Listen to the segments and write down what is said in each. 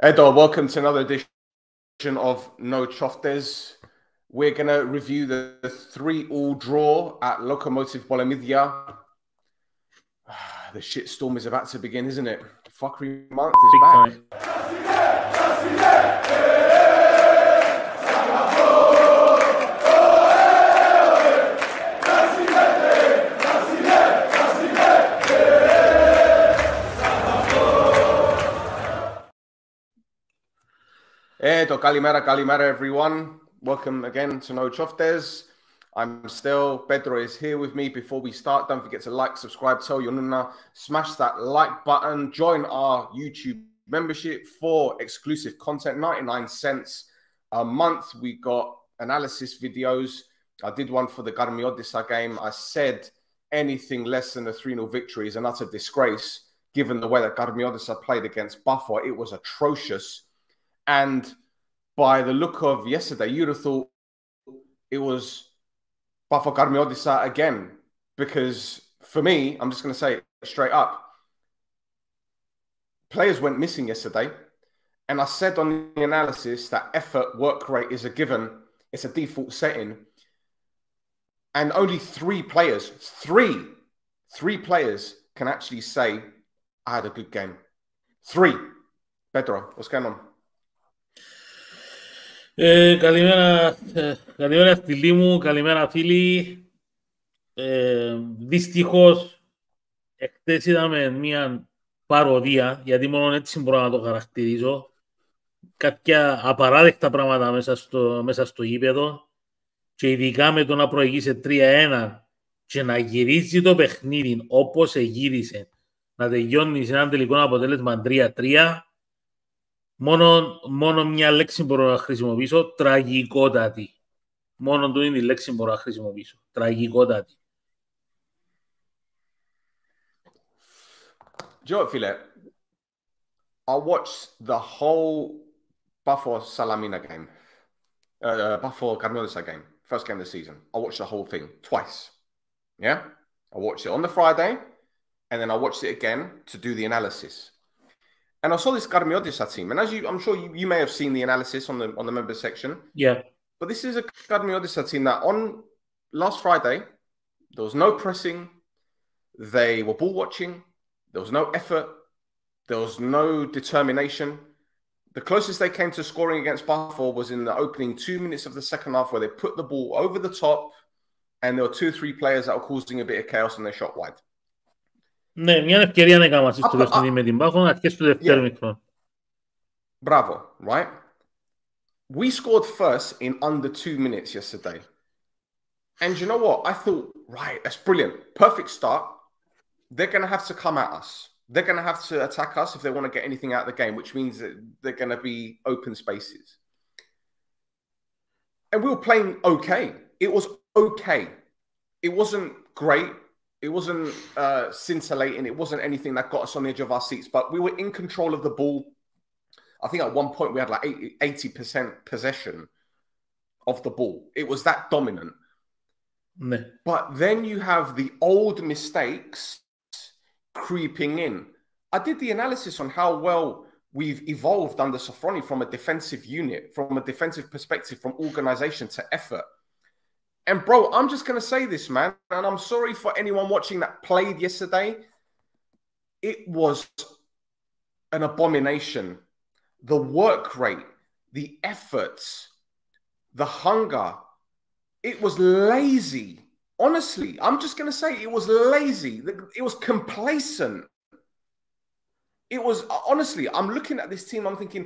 Edo, welcome to another edition of No Choftes. We're going to review the 3-3 draw at Lokomotiv Bolomidya. The shitstorm is about to begin, isn't it? Fuckery month is back. Kalimera, everyone. Welcome again to No Choftes. I'm still, Pedro is here with me. Before we start, don't forget to like, subscribe, tell your nuna, smash that like button, join our YouTube membership for exclusive content, 99 cents a month. We got analysis videos. I did one for the Karmi Odessa game. I said anything less than a 3-0 victory is an utter disgrace, given the way that Karmi Odessa played against Buffer. It was atrocious. And by the look of yesterday, you'd have thought it was Bafo Karmi Odessa again. Because for me, I'm just going to say it straight up, players went missing yesterday. And I said on the analysis that effort, work rate is a given. It's a default setting. And only three players can actually say, I had a good game. 3. Pedro, what's going on? Καλημέρα φίλοι μου, καλημέρα φίλοι. Δυστυχώς, εχθές είδαμε μια παροδία, γιατί μόνο έτσι μπορώ να το χαρακτηρίζω. Κάποια απαράδεκτα πράγματα μέσα στο γήπεδο και ειδικά με το να προηγήσει 3-1 και να γυρίζει το παιχνίδι όπως γύρισε, να τελειώνει σε ένα τελικό αποτέλεσμα 3-3. Μόνο μια λέξη μπορώ να χρησιμοποιήσω, τραγικότατη. Μόνο του είναι η λέξη μπορώ να χρησιμοποιήσω, τραγικότατη. Do you know what, Philip? I watched the whole Buffer Salamina game, Buffer Karmi Odessa game, first game of the season. I watched the whole thing twice. Yeah? I watched it on the Friday, and then I watched it again to do the analysis. And I saw this Karmi Odessa team, and as I'm sure you may have seen the analysis on the members section. Yeah. But this is a Karmi Odessa team that on last Friday, there was no pressing, they were ball watching, there was no effort, there was no determination. The closest they came to scoring against Buffer was in the opening 2 minutes of the second half, where they put the ball over the top, and there were 2 or 3 players that were causing a bit of chaos, and they shot wide. Ναι, μια ευκαιρία να κάνουμε στο παιχνίδι με την Buffer, αρχές του δεύτερου μικρό. Bravo, right? We scored first in under 2 minutes yesterday. And you know what? I thought, right, that's brilliant. Perfect start. They're going to have to come at us. They're going to have to attack us if they want to get anything out of the game, which means that they're going to be open spaces. And we were playing okay. It was okay. It wasn't great. It wasn't scintillating. It wasn't anything that got us on the edge of our seats, but we were in control of the ball. I think at one point we had like 80% possession of the ball. It was that dominant. Ναι. But then you have the old mistakes creeping in. I did the analysis on how well we've evolved under Sofroni from a defensive unit, from a defensive perspective, from organization to effort. And bro, I'm just going to say this, man, and I'm sorry for anyone watching that played yesterday. It was an abomination. The work rate, the efforts, the hunger, it was lazy. Honestly, I'm just going to say it was lazy. It was complacent. It was, honestly, I'm looking at this team, I'm thinking,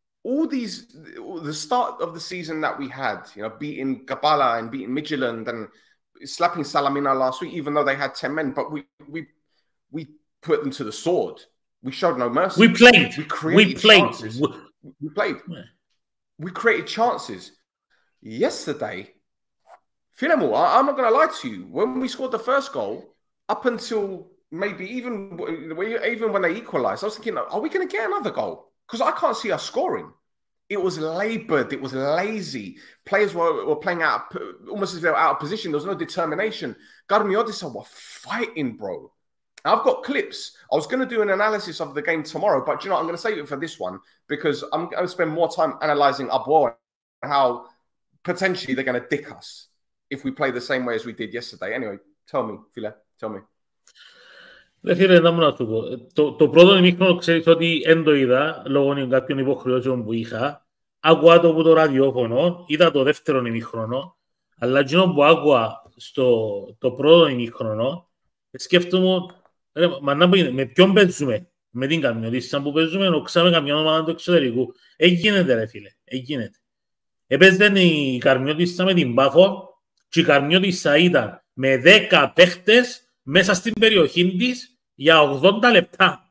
the start of the season that we had, you know, beating Gabala and beating Midtjylland and slapping Salamina last week, even though they had 10 men, but we put them to the sword. We showed no mercy. We played. We created chances. We played. Yeah. We created chances. Yesterday, Filemo, I'm not going to lie to you. When we scored the first goal, up until maybe even when they equalized, I was thinking, are we going to get another goal? Because I can't see us scoring. It was labored. It was lazy. Players were playing almost as if they were out of position. There was no determination. Karmi Odessa were fighting, bro. I've got clips. I was going to do an analysis of the game tomorrow, but you know, I'm going to save it for this one because I'm going to spend more time analysing Aboua and how potentially they're going to dick us if we play the same way as we did yesterday. Anyway, tell me, Phile, tell me. Φίλε, να μου να σου πω. Το πρώτο ημίχρονο ξέρεις ότι δεν το είδα λόγω κάποιων υποχρεώσεων που είχα. Άκουα το από το ραδιόφωνο, είδα το δεύτερο ημίχρονο, αλλά εκείνο που άκουα το πρώτο ημίχρονο, σκέφτομαι, με ποιον παίζουμε, με την Καρμιώτισσα που παίζουμε, οξάμε καμιά ομάδα του εξωτερικού. Εγίνεται ρε φίλε, εγίνεται. Έπαιζε η Καρμιώτισσα με την Πάφο και η Καρμιώτισσα ήταν με 10 παίχτες μέσα στην περιοχή της για 80 λεπτά.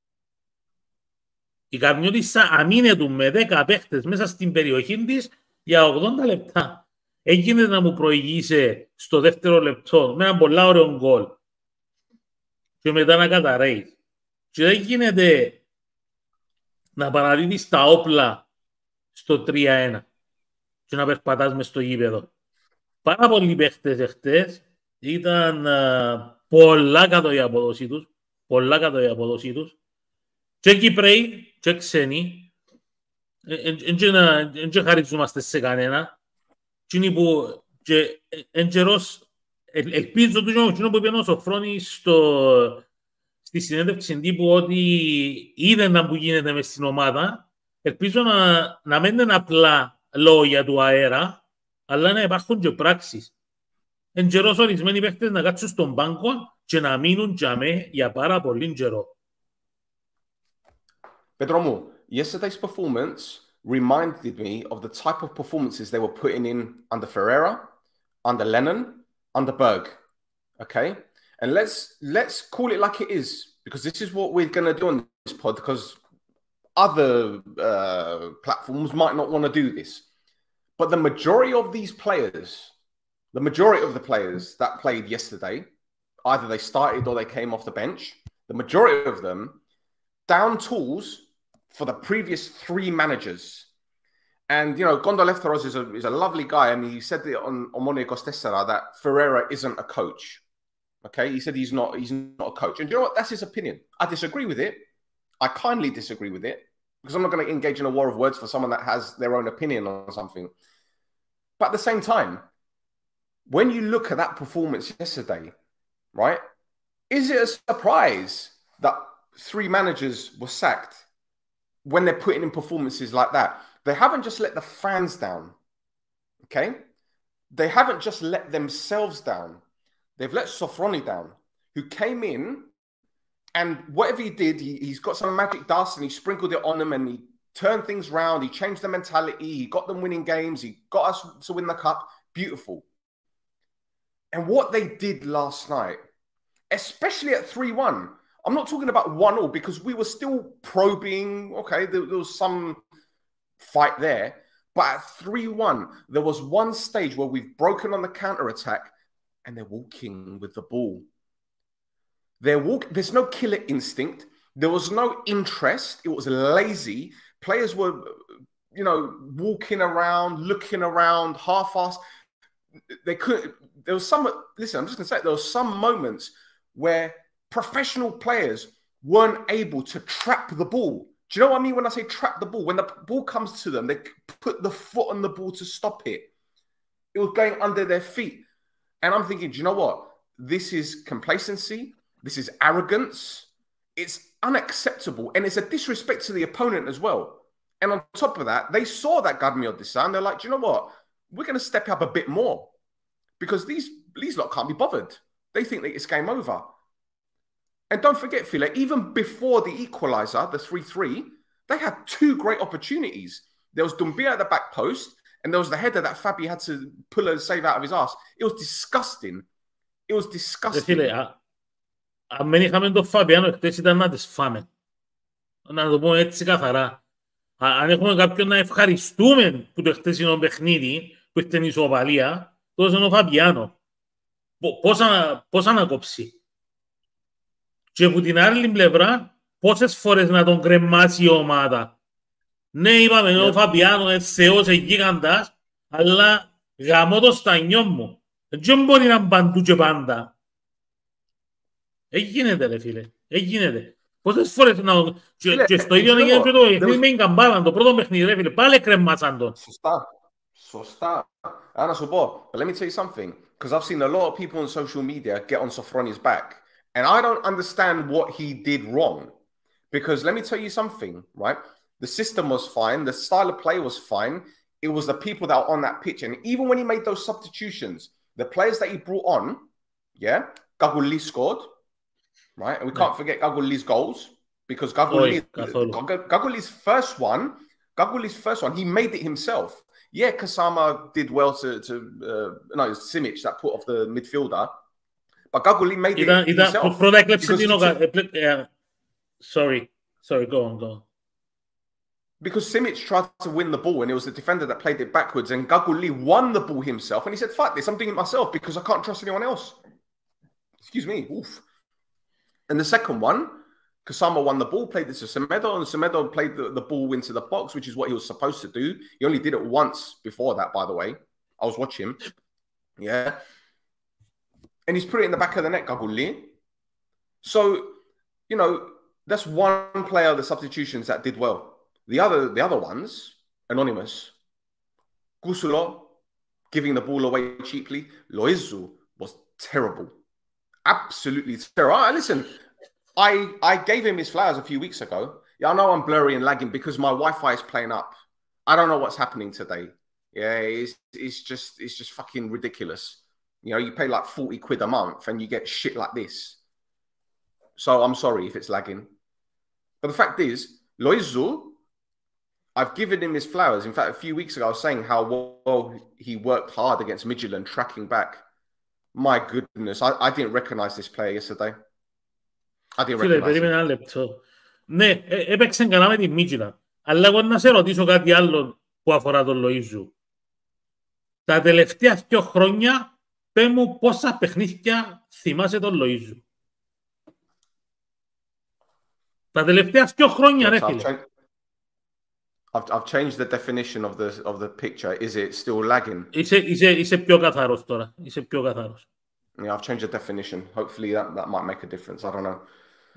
Η Καρμιώτισσα αμήνεται με 10 παίχτες μέσα στην περιοχή της για 80 λεπτά. Έγινε να μου προηγήσει στο δεύτερο λεπτό με ένα πολλά ωραίο γκολ και μετά να καταραίει. Και δεν γίνεται να παραδίδεις τα όπλα στο 3-1 και να περπατάς μες στο γήπεδο. Πάρα πολλοί παίχτες εχθές ήταν πολλά κάτω η απόδοση τους. Πολλά κάτω η απόδοση τους. Και Κυπρέοι και ξένοι. Δεν χαρίζομαστε σε κανένα. Και εν καιρός ελπίζω το που είπε ο Σοφρόνης στη συνέντευξη τύπου ότι είδε να που γίνεται μες στην ομάδα. Ελπίζω να μην είναι απλά λόγια του αέρα, αλλά να υπάρχουν και πράξεις. Εν καιρός ορισμένοι παίχτες να κάτσουν στον πάγκο και να μείνουν για πάρα πολύ καιρό. Pedromu, yesterday's performance reminded me of the type of performances they were putting in under Ferreira, under Lennon, under Berg. Okay? And let's call it like it is, because this is what we're going to do on this pod, because other platforms might not want to do this. But the majority of these players, the majority of the players that played yesterday, either they started or they came off the bench, the majority of them down tools for the previous 3 managers. And, you know, Gonda Lefteros is a lovely guy, and he said on Omone Costessera that Ferreira isn't a coach. Okay? He said he's not a coach. And you know what? That's his opinion. I disagree with it. I kindly disagree with it, because I'm not going to engage in a war of words for someone that has their own opinion on something. But at the same time, when you look at that performance yesterday, right, is it a surprise that 3 managers were sacked when they're putting in performances like that? They haven't just let the fans down, okay? They haven't just let themselves down. They've let Sofroni down, who came in, and whatever he did, he's got some magic dust and he sprinkled it on them and he turned things around. He changed the mentality. He got them winning games. He got us to win the cup. Beautiful. And what they did last night, especially at 3-1, I'm not talking about 1-1 because we were still probing. Okay, there was some fight there. But at 3-1, there was one stage where we've broken on the counter-attack and they're walking with the ball. There's no killer instinct. There was no interest. It was lazy. Players were, you know, walking around, looking around, half-assed. They couldn't. There was some. Listen, I'm just gonna say there were some moments where professional players weren't able to trap the ball. Do you know what I mean when I say trap the ball? When the ball comes to them, they put the foot on the ball to stop it. It was going under their feet, and I'm thinking, do you know what? This is complacency. This is arrogance. It's unacceptable, and it's a disrespect to the opponent as well. And on top of that, they saw that Garmiyodissa, and they're like, do you know what? We're going to step up a bit more, because these lot can't be bothered. They think that it's game over. And don't forget, Phile, even before the equaliser, the 3-3, they had 2 great opportunities. There was Doumbia at the back post, and there was the header that Fabi had to pull a save out of his ass. It was disgusting. It was disgusting. Αν δεν είχαμε τον Φαβιάνο χτες ήταν να τις φάμε. Να το πούμε έτσι καθαρά. Αν έχουμε κάποιον να ευχαριστούμε που το χτεσινό παιχνίδι, που ήταν η ισοπαλία, τόσο είναι ο Φαβιάνο. Πώς να κόψει. Και από την άλλη πλευρά, πόσες φορές να τον κρεμάσει η ομάδα. Ναι, είπαμε, ο Φαβιάνο είναι θεός, είναι γίγαντας, αλλά γαμώ το στανιό μου. Δεν μπορεί να είναι παντού και πάντα. Έγινε ρε φίλε. Έγινε. Πόσες φορές να... Και στο ίδιο you know έγινε και το what? παιχνίδι με την καμπάλα, το πρώτο παιχνίδι ρε φίλε. Πάλι κρεμμάσαν τον. Σωστά. And I said, but let me tell you something, because I've seen a lot of people on social media get on Sofroni's back, and I don't understand what he did wrong. Because let me tell you something, right? The system was fine, the style of play was fine. It was the people that were on that pitch, and even when he made those substitutions, the players that he brought on, yeah, Gaguli scored, right? And we can't forget Gaguli's goals, because Gaguli's first one, he made it himself. Yeah, Kasama did well to no, it's Simic that put off the midfielder. But Gaguli made it himself. Sorry, go on. Because Simic tried to win the ball and it was the defender that played it backwards, and Gaguli won the ball himself, and he said, fuck this, I'm doing it myself because I can't trust anyone else. Excuse me. Oof. And the second one, Kasama won the ball, played this to Semedo, and Semedo played the ball into the box, which is what he was supposed to do. He only did it once before that, by the way. I was watching him. Yeah. And he's put it in the back of the net, Gaguli. So, you know, that's one player of the substitutions that did well. The other ones, anonymous. Gusulo, giving the ball away cheaply. Loizu was terrible. Absolutely terrible. Listen, I gave him his flowers a few weeks ago. Yeah, I know I'm blurry and lagging because my Wi-Fi is playing up. I don't know what's happening today. Yeah, it's just fucking ridiculous. You know, you pay like 40 quid a month and you get shit like this. So I'm sorry if it's lagging. But the fact is, Loizu, I've given him his flowers. In fact, a few weeks ago, I was saying how well he worked hard against Midtjylland, tracking back. My goodness, I didn't recognize this player yesterday. I didn't recognize him. Περίμενε ένα λεπτό. Ναι, έπαιξε καλά με τη Midtjylland. Αλλά εγώ να σε ρωτήσω κάτι άλλο που αφορά τον Λοΐζου. Τα τελευταία 2 χρόνια, πες μου πόσα παιχνίδια θυμάσαι τον Λοΐζου. Τα τελευταία 2 χρόνια, ρε φίλε. I've changed the definition of the picture. Is it still lagging? Είσαι πιο καθαρός τώρα. Είσαι πιο καθαρός. Yeah, I've changed the definition. Hopefully that might make a difference. I don't know.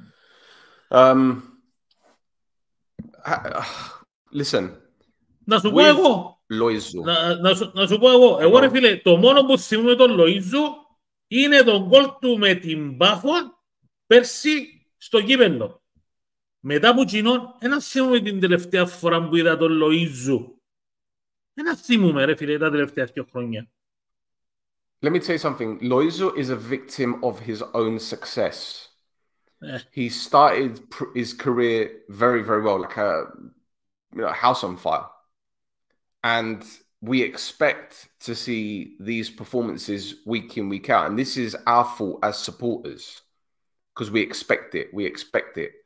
Listen. Να σου πω εγώ. Loizu. Να σου πω εγώ. Εγώ ρε φίλε, το μόνο που θυμούμαι τον Λοΐζου είναι τον γκολ του με την Πάφο πέρσι στο κύπελλο. Μετά από κοινόν, ένα θυμούμαι την τελευταία φορά που είδα τον Λοΐζου. Ένα θυμούμαι ρε φίλε τα τελευταία 2 χρόνια. Let me tell you something. Loizu is a victim of his own success. He started his career very, very well, like a house on fire. And we expect to see these performances week in, week out. And this is our fault as supporters because we expect it. We expect it.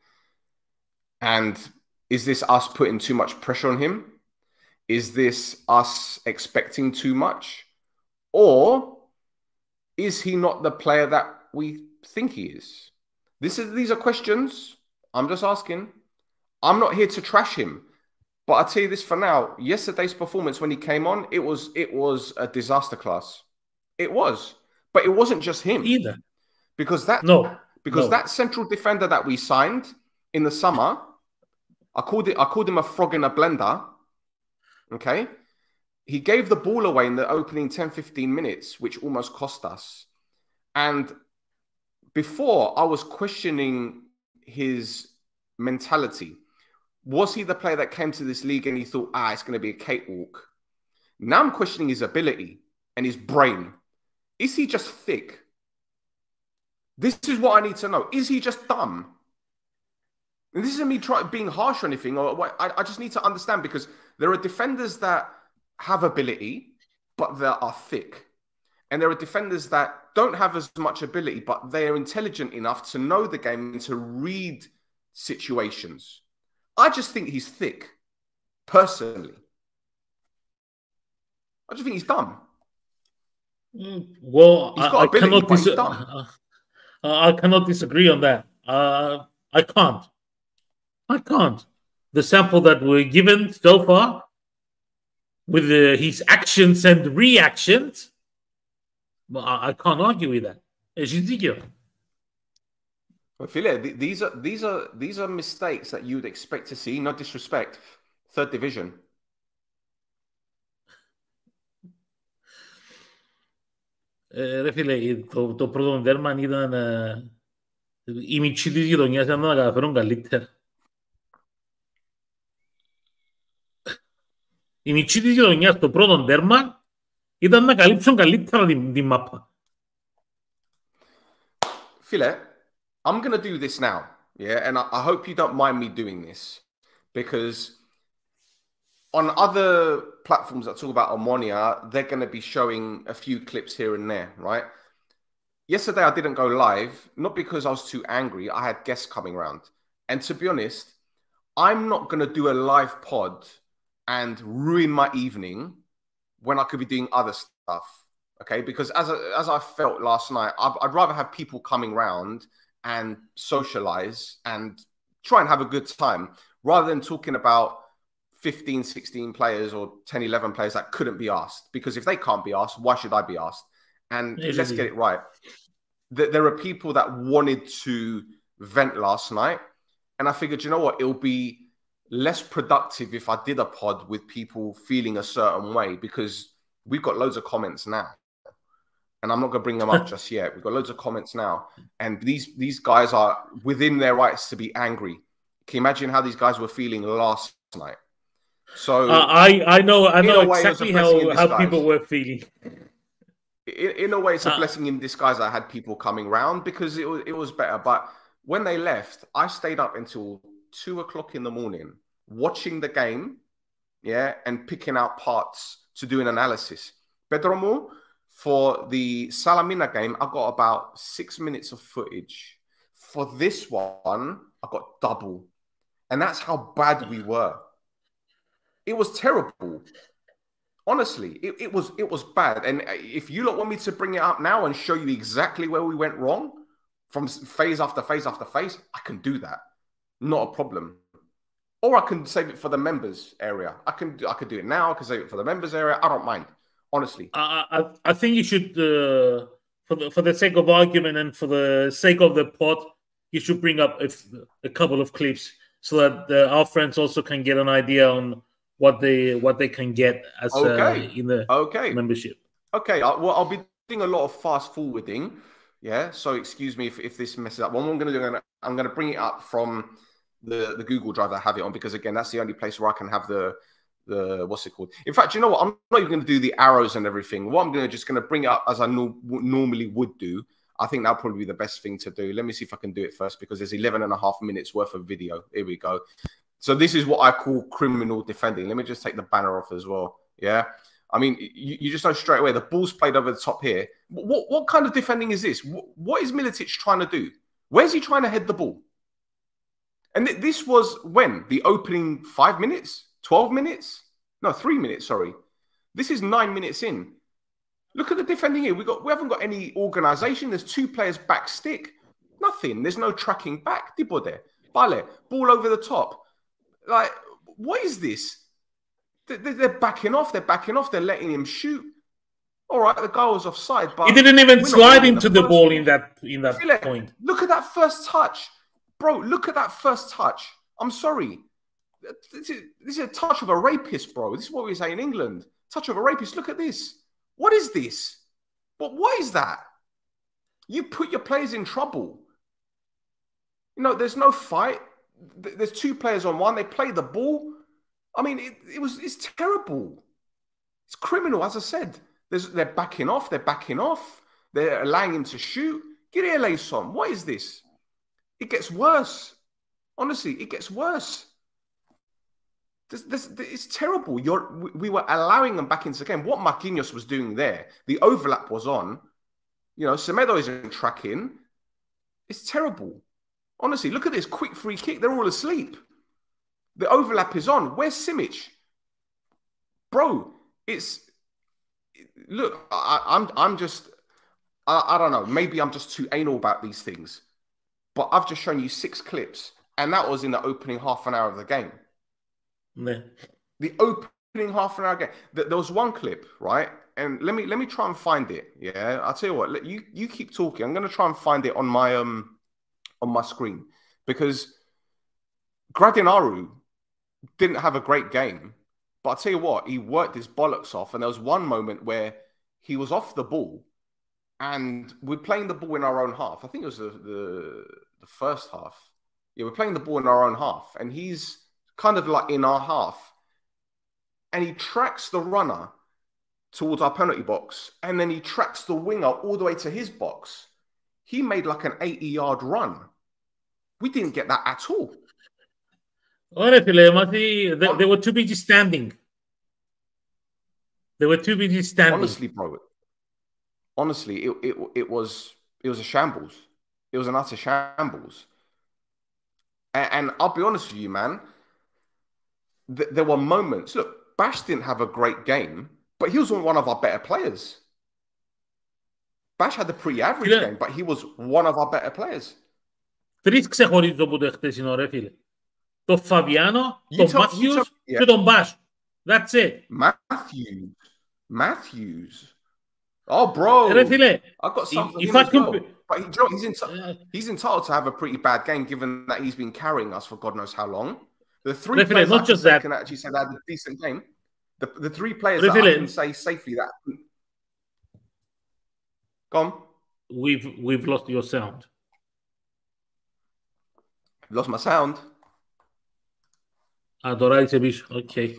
And is this us putting too much pressure on him? Is this us expecting too much? Or is he not the player that we think he is? These are questions. I'm just asking. I'm not here to trash him. But I'll tell you this for now. Yesterday's performance when he came on, it was a disaster class. It was. But it wasn't just him. Either. Because that central defender that we signed in the summer, I called him a frog in a blender. Okay? He gave the ball away in the opening 10-15 minutes, which almost cost us. And before, I was questioning his mentality. Was he the player that came to this league and he thought, it's going to be a cakewalk? Now I'm questioning his ability and his brain. Is he just thick? This is what I need to know. Is he just dumb? And this isn't me being harsh or anything. I just need to understand because there are defenders that have ability, but they are thick. And there are defenders that don't have as much ability, but they are intelligent enough to know the game and to read situations. I just think he's thick, personally. I just think he's dumb. Well, he's got ability, but he's dumb. I cannot disagree on that. I can't. The sample that we're given so far, with his actions and reactions, I can't argue with that. Έχεις δίκιο. But Phil, these are mistakes that you'd expect to see. No disrespect, third division. Ρε φίλε, το πρώτο τέρμα ήταν η μητσή της γειτονιάς ήταν να καταφέρουν καλύτερα. Η μητσή της γειτονιάς το πρώτο τέρμα ήταν να καλύψουν καλύτερα την μάπα. Phil, I'm going to do this now, yeah? And I hope you don't mind me doing this because on other platforms that talk about Omonia, they're going to be showing a few clips here and there, right? Yesterday, I didn't go live, not because I was too angry. I had guests coming around. And to be honest, I'm not going to do a live pod and ruin my evening when I could be doing other stuff, okay? Because as I felt last night, I'd rather have people coming around and socialize and try and have a good time rather than talking about 15, 16 players or 10, 11 players that couldn't be asked. Because if they can't be asked, why should I be asked? And let's get it right. There are people that wanted to vent last night. And I figured, you know what? It'll be less productive if I did a pod with people feeling a certain way because we've got loads of comments now. And I'm not going to bring them up just yet. We've got loads of comments now. And these guys are within their rights to be angry. Can you imagine how these guys were feeling last night? So I know exactly how people were feeling. In a way, it's a blessing in disguise. I had people coming round because it was better. But when they left, I stayed up until 2 o'clock in the morning watching the game, yeah, and picking out parts to do an analysis. Pedromo, for the Salamina game, I got about 6 minutes of footage. For this one, I got double. And that's how bad we were. It was terrible. Honestly, it was bad. And if you lot want me to bring it up now and show you exactly where we went wrong from phase after phase after phase, I can do that. Not a problem. Or I can save it for the members area. I could do it now. I can save it for the members area. I don't mind. Honestly. I think you should, for the sake of argument and for the sake of the pod, you should bring up a couple of clips so that our friends also can get an idea on what they can get as in the membership. Okay, well, I'll be doing a lot of fast forwarding. Yeah, so excuse me if this messes up. What I'm going to do, I'm going to bring it up from the Google Drive that I have it on because, again, that's the only place where I can have the what's it called? In fact, you know what? I'm not even going to do the arrows and everything. What I'm just going to bring it up as I normally would do. I think that'll probably be the best thing to do. Let me see if I can do it first because there's 11 and a half minutes worth of video. Here we go. So this is what I call criminal defending. Let me just take the banner off as well. Yeah. I mean, you just know straight away the ball's played over the top here. What kind of defending is this? What is Militic trying to do? Where's he trying to head the ball? And this was when? The opening 5 minutes? 12 minutes? No, 3 minutes, sorry. This is 9 minutes in. Look at the defending here. We haven't got any organisation. There's 2 players back stick. Nothing. There's no tracking back. Dibode. Bale. Ball over the top. Like, what is this? They're backing off. They're backing off. They're letting him shoot. All right, the guy was offside, but he didn't even slide into the ball in that point. Look at that first touch, bro. Look at that first touch. I'm sorry. This is a touch of a rapist, bro. This is what we say in England. Touch of a rapist. Look at this. What is this? But what is that? You put your players in trouble. You know, there's no fight. There's 2 players on one. They play the ball. I mean, it's terrible. It's criminal, as I said. They're backing off. They're backing off. They're allowing him to shoot. Son, what is this? It gets worse. Honestly, it gets worse. It's terrible. We were allowing them back into the game. What Marquinhos was doing there, the overlap was on. You know, Semedo isn't tracking. It's terrible. Honestly, look at this quick free kick. They're all asleep. The overlap is on. Where's Simic? Bro, look, I'm just, I don't know. Maybe I'm just too anal about these things. But I've just shown you 6 clips. And that was in the opening half an hour of the game. Yeah. The opening half an hour game. There was one clip, right? And let me try and find it. Yeah, I'll tell you what. You keep talking. I'm going to try and find it on my on my screen because Gradinaru didn't have a great game. But I'll tell you what, he worked his bollocks off. And there was one moment where he was off the ball and we're playing the ball in our own half. I think it was the first half. Yeah, we're playing the ball in our own half. And he's kind of like in our half. And he tracks the runner towards our penalty box. And then he tracks the winger all the way to his box. He made like an 80-yard run. We didn't get that at all. Ωραία, φίλε, they were too busy standing. They were too busy standing. Honestly, bro. Honestly, it was a shambles. It was an utter shambles. And I'll be honest with you, man. There were moments. Look, Bash didn't have a great game, but he was one of our better players. Bash had a pretty average game, but he was one of our better players. Τρεις ξεχωρίζω από το χτεσινό, ρε φίλε. Το Φαβιάνο, τον Matthews και τον Bash. That's it. Matthews. Oh, bro. Ρε φίλε, I've got something for him as well. But he's entitled to have a pretty bad game given that he's been carrying us for God knows how long. The three players not just that can actually say they had a decent game. The three players that I can say safely that. Go on. We've lost your sound. Lost my sound. Τώρα είσαι πίσω. Okay.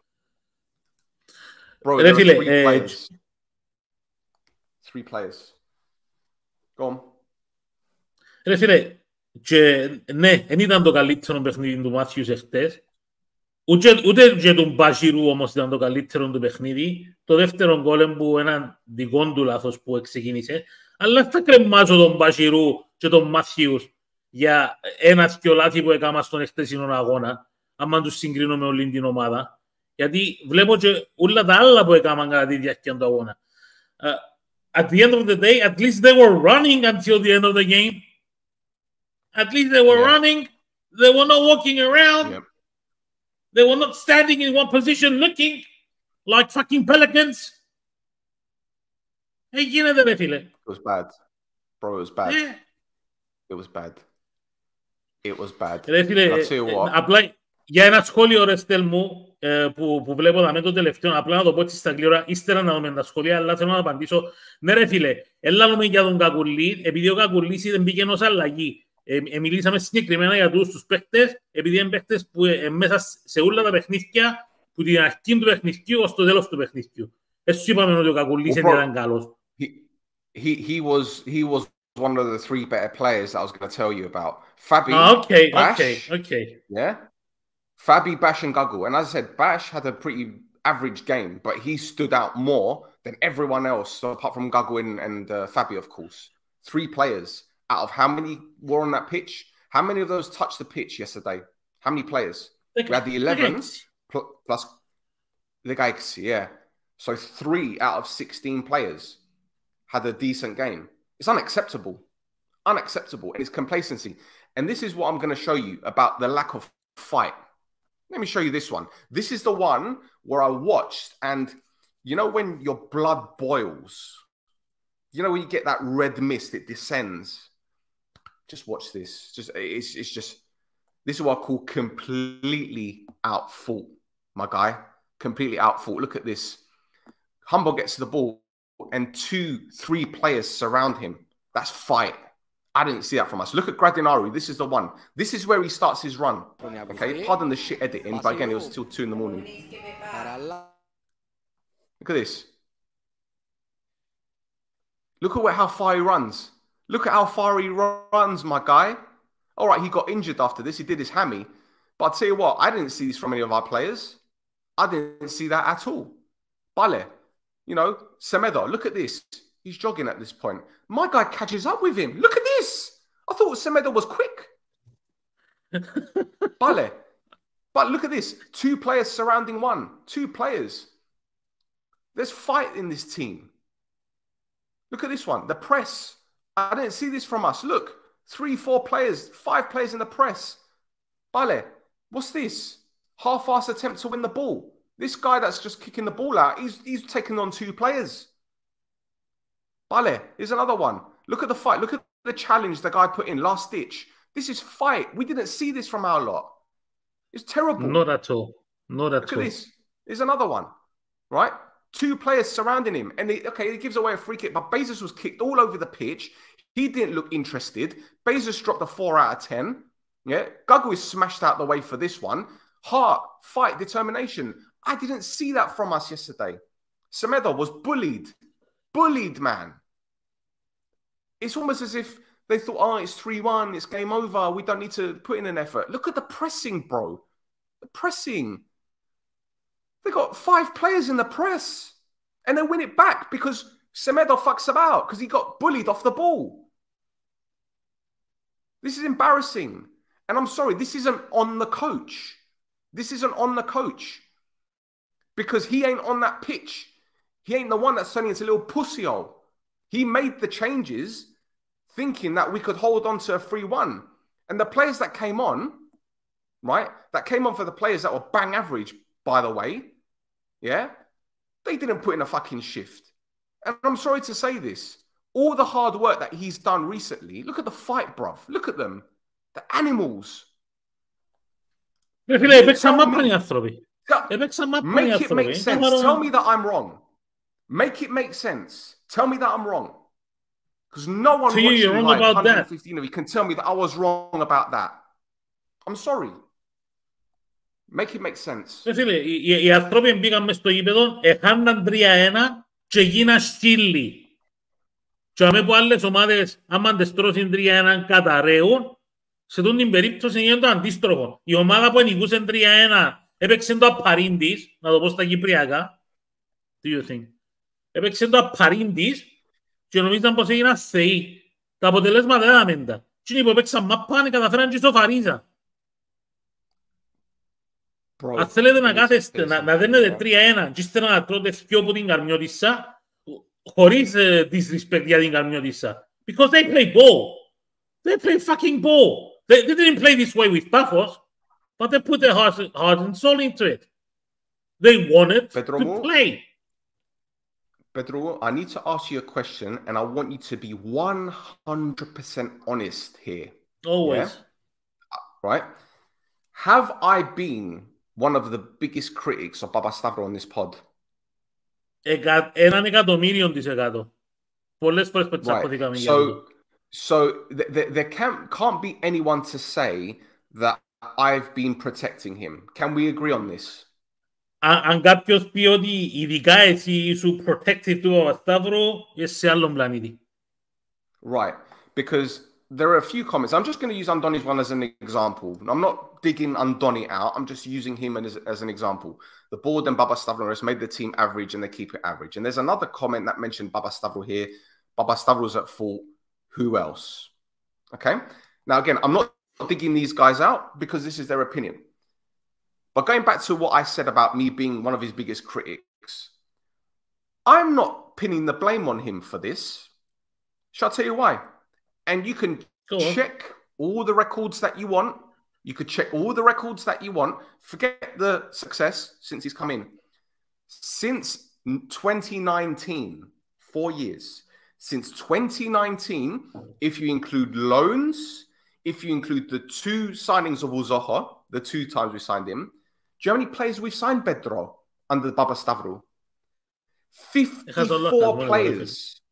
Bro, there are three players. Go on. Ρε φίλε, και ναι, δεν ήταν το καλύτερο παιχνίδι του Μάθιους εχθές. Ούτε και του Μπαζιρού όμως ήταν το καλύτερο του παιχνίδι. Το δεύτερο γκολ που έναν δικό του λάθος που ξεκίνησε. Αλλά θα κρεμάζω τον Μπαζιρού και τον Μάθιους για ένα-δυο λάθη που έκανα στον εχθεσινό αγώνα. Άμα τους συγκρίνω με όλη την ομάδα. Γιατί βλέπω και όλα τα άλλα που έκαναν κατά τη διάρκεια του αγώνα. At the end of the day, at least they were running until the end of the game. At least they were running. They were not walking around. Yep. They were not standing in one position looking like fucking pelicans. Hey, γίνεται ρε φίλε. It was bad. Bro, it was bad. Yeah. It was bad. It was bad. Ρε φίλε, απλά για ένα σχόλιο ρε Στέλ μου, που βλέπω με το τελευταίο, απλά να το πω έτσι στα γλυόρα, ύστερα να δούμε τα σχόλια, αλλά θέλω να απαντήσω. Ναι ρε φίλε, έλα για τον Κακουλή, επειδή ο Κακουλής δεν πήγαινε ως αλλαγή. Μιλήσαμε συγκεκριμένα για τους παίκτες, επειδή είναι παίκτες που μέσα σε όλα τα παιχνίδια, που την αρχή του παιχνιδιού ως το τέλος του παιχνιδιού. Έτσι είπαμε ότι ο Κακουλής δεν ήταν καλός. He was one of the three better players that I was going to tell you about. Fabi, okay. Yeah? Fabi, Bash, and Guggle. And as I said, Bash had a pretty average game, but he stood out more than everyone else, so apart from Guggle and Fabi, of course. Three players out of how many were on that pitch? How many of those touched the pitch yesterday? How many players? We had the 11 plus the guys, yeah. So 3 out of 16 players had a decent game. It's unacceptable. Unacceptable. And it's complacency. And this is what I'm going to show you about the lack of fight. Let me show you this one. This is the one where I watched, and you know when your blood boils? You know when you get that red mist, it descends. Just watch this. It's just, this is what I call completely out fault, my guy. Completely out fault. Look at this. Humble gets the ball and 2-3 players surround him. That's fight. I didn't see that from us. Look at Gradinaru. This is the one. This is where he starts his run. Okay, pardon the shit editing, but again, it was still 2 in the morning. Look at this. Look at how far he runs. Look at how far he runs, my guy. All right, he got injured after this. He did his hammy. But I'll tell you what, I didn't see this from any of our players. I didn't see that at all. Bale, you know, Semedo, look at this. He's jogging at this point. My guy catches up with him. Look at this. I thought Semedo was quick. Bale. But look at this. 2 players surrounding 1. 2 players. There's fight in this team. Look at this one. The press. I didn't see this from us. Look. 3-4 players. 5 players in the press. Bale. What's this? Half-assed attempt to win the ball. This guy that's just kicking the ball out, he's taking on 2 players. Bale, here's another one. Look at the fight. Look at the challenge the guy put in. Last ditch. This is fight. We didn't see this from our lot. It's terrible. Not at all. Not at all. Look at this. Here's another one, right? 2 players surrounding him. And he gives away a free kick, but Bezos was kicked all over the pitch. He didn't look interested. Bezos dropped a 4 out of 10. Yeah. Gugu is smashed out the way for this one. Heart, fight, determination. I didn't see that from us yesterday. Semedo was bullied. Bullied, man. It's almost as if they thought, oh, it's 3-1, it's game over, we don't need to put in an effort. Look at the pressing, bro. The pressing. They got 5 players in the press. And they win it back because Semedo fucks about because he got bullied off the ball. This is embarrassing. And I'm sorry, this isn't on the coach. This isn't on the coach. Because he ain't on that pitch. He ain't the one that's turning into a little pussy-hole. He made the changes thinking that we could hold on to a 3-1. And the players that came on, right, that came on for the players that were bang average, by the way, yeah, they didn't put in a fucking shift. And I'm sorry to say this. All the hard work that he's done recently, look at the fight, bruv. Look at them. The animals. Make it make sense. Tell me that I'm wrong. Make it make sense. Tell me that I'm wrong. Because no one watching you're wrong live, about 115 of you can tell me that I was wrong about that. I'm sorry. Make it make sense. Οι άνθρωποι μπήκαν μες στο γήπεδο, έχαναν 3-1 και γίναν σκύλοι. Και αμέ που άλλες ομάδες, άμα τις τρώσουν 3-1 καταραίουν, σε τούν την περίπτωση είναι το αντίστροφο. Η ομάδα που νικούσε 3-1 έπαιξε το απαρήν της, να το πω στα κυπριακά. Τι you think? Έπαιξε το απαρήν της και νομίζαν πως έγιναν θεοί. Τα αποτελέσματα δεν άμέντα. Και είναι που έπαιξαν μαπάνε, καταφέραν και σοφαρίζα. Αν θέλετε να κάθεστε, να δένετε 3-1 και ύστερα να τρώτε πιο από την Καρμιώτισσα, χωρίς disrespect για την Καρμιώτισσα. Because they play ball. They play fucking ball. They didn't play this way with Paphos, but they put their heart and soul into it. They wanted to play. Pedro, I need to ask you a question, and I want you to be 100% honest here. Always. Yeah? Right? Have I been one of the biggest critics of Papastavro on this pod? 1,000,000%. Πολλές φορές που τσακώθηκαμε για αυτό. So there can't be anyone to say that I've been protecting him. Can we agree on this? Αν κάποιος πει ότι ειδικά εσύ είσαι protective του Παπασταύρου, είσαι σε άλλον πλανήτη. Right, because there are a few comments. I'm just going to use Andoni's one as an example. I'm not digging Andoni out. I'm just using him as an example. The board and Papastavro has made the team average and they keep it average. And there's another comment that mentioned Papastavro here. Papastavro's at fault. Who else? Okay. Now, again, I'm not digging these guys out because this is their opinion. But going back to what I said about me being one of his biggest critics, I'm not pinning the blame on him for this. Shall I tell you why? And you can check all the records that you want. You could check all the records that you want. Forget the success since he's come in. Since 2019, 4 years. Since 2019, if you include loans, if you include the 2 signings of Uzoho, the 2 times we signed him, do you know how many players we've signed, Pedro, under Papastavro? 54 players.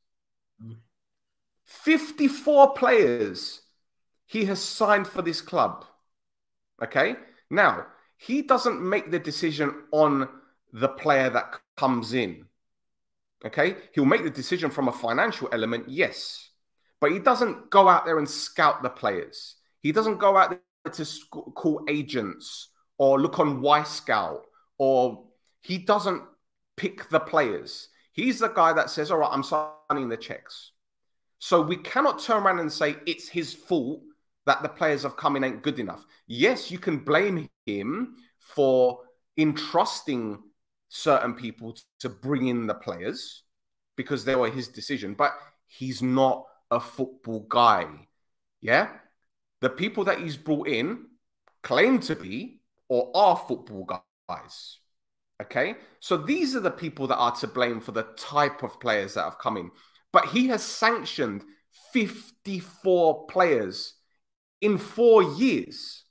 54 players he has signed for this club. Okay? Now, he doesn't make the decision on the player that comes in. Okay? He'll make the decision from a financial element, yes. But he doesn't go out there and scout the players. He doesn't go out there to call agents or look on Y-Scout, or he doesn't pick the players. He's the guy that says, all right, I'm signing the checks. So we cannot turn around and say it's his fault that the players have come in ain't good enough. Yes, you can blame him for entrusting certain people to bring in the players because they were his decision, but he's not a football guy. Yeah? The people that he's brought in claim to be or are football guys. Okay? So these are the people that are to blame for the type of players that have come in. But he has sanctioned 54 players in 4 years.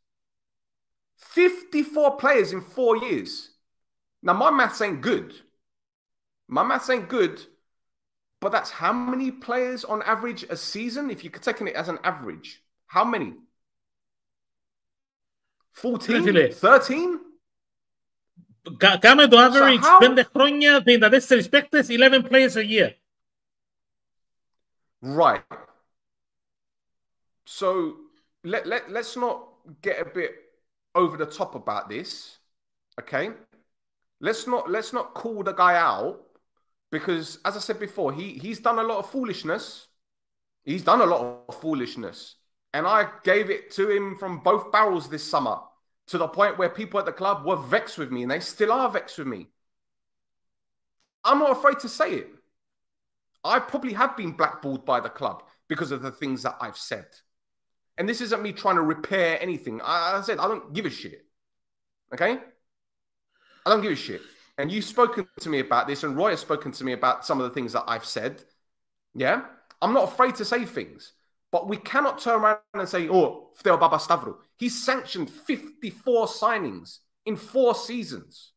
54 players in 4 years. Now, my maths ain't good. But that's how many players on average a season? If you're taking it as an average, how many? 14? 13? Κάμε το average 5 χρόνια, 54 παίκτες, 11 players a year. Right. So let's not get a bit over the top about this, okay? Let's not call the guy out because, as I said before, he's done a lot of foolishness. He's done a lot of foolishness, and I gave it to him from both barrels this summer, to the point where people at the club were vexed with me, and they still are vexed with me. I'm not afraid to say it. I probably have been blackballed by the club because of the things that I've said. And this isn't me trying to repair anything. I said, I don't give a shit. Okay? I don't give a shit. And you've spoken to me about this, and Roy has spoken to me about some of the things that I've said. Yeah? I'm not afraid to say things. But we cannot turn around and say, oh, Theo Babastavro. He's sanctioned 54 signings in 4 seasons.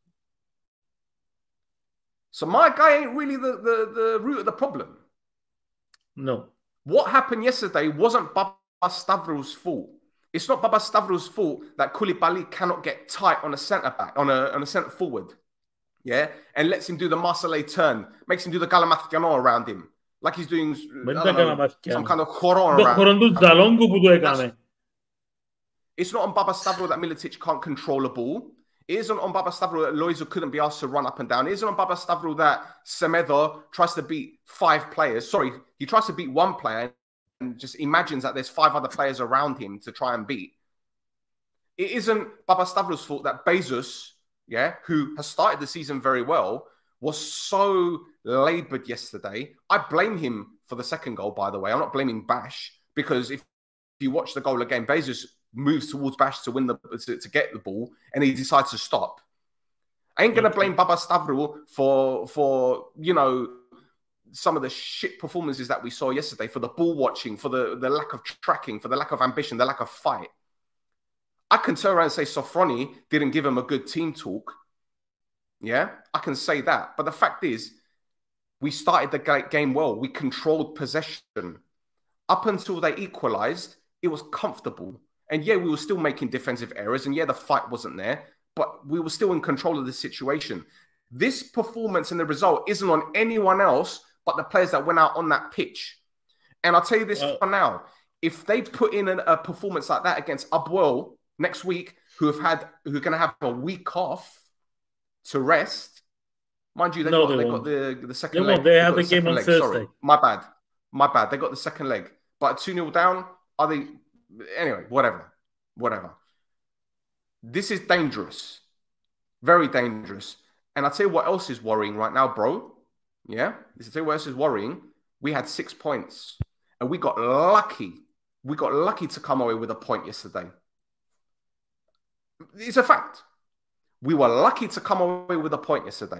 So my guy ain't really the root of the problem. No. What happened yesterday wasn't Babastavro's fault. It's not Babastavro's fault that Koulibaly cannot get tight on a centre-back, on a centre-forward. Yeah? And lets him do the Marseille turn. Makes him do the Galamathkiano around him. Like he's doing some kind of choron around. It's not on Babastavro that Militic can't control a ball. It isn't on Babastavro that Loizo couldn't be asked to run up and down. It isn't on Babastavro that Semedo tries to beat 5 players. Sorry, he tries to beat 1 player and just imagines that there's 5 other players around him to try and beat. It isn't Babastavro's fault that Bezos, yeah, who has started the season very well, was so laboured yesterday. I blame him for the second goal, by the way. I'm not blaming Bash, because if you watch the goal again, Bezos moves towards Bash to win to get the ball, and he decides to stop. I ain't gonna blame Babastavro for you know, some of the shit performances that we saw yesterday, for the ball watching, for the lack of tracking, for the lack of ambition, the lack of fight. I can turn around and say Sofroni didn't give him a good team talk. Yeah, I can say that. But the fact is, we started the game well. We controlled possession. Up until they equalised, it was comfortable. And yeah, we were still making defensive errors. And yeah, the fight wasn't there. But we were still in control of the situation. This performance and the result isn't on anyone else but the players that went out on that pitch. And I'll tell you this for now. If they put in a performance like that against Abuel next week, who are going to have a week off to rest, mind you, they got the second leg. They have the game on Thursday. Sorry, my bad. They got the second leg. But 2-0 down, are they... Anyway, whatever. This is dangerous. Very dangerous. And I'll tell you what else is worrying right now, bro. Yeah? I'll tell you what else is worrying. We had 6 points. And we got lucky. We got lucky to come away with a point yesterday. It's a fact. We were lucky to come away with a point yesterday.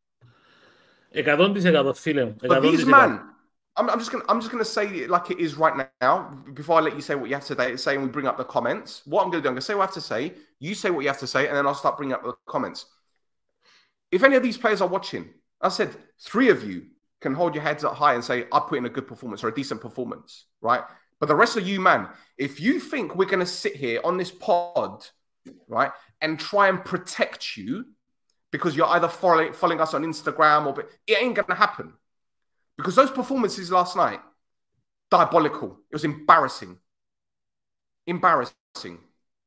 100% φίλε μου. But these man, I'm just gonna say it like it is right now. Before I let you say what you have to say and we bring up the comments, what I'm gonna do, I'm gonna say what I have to say. You say what you have to say, and then I'll start bringing up the comments. If any of these players are watching, I said 3 of you can hold your heads up high and say I put in a good performance or a decent performance, right? But the rest of you, man, if you think we're gonna sit here on this pod, right, and try and protect you because you're either following us on Instagram or... It ain't going to happen. Because those performances last night, diabolical. It was embarrassing. Embarrassing.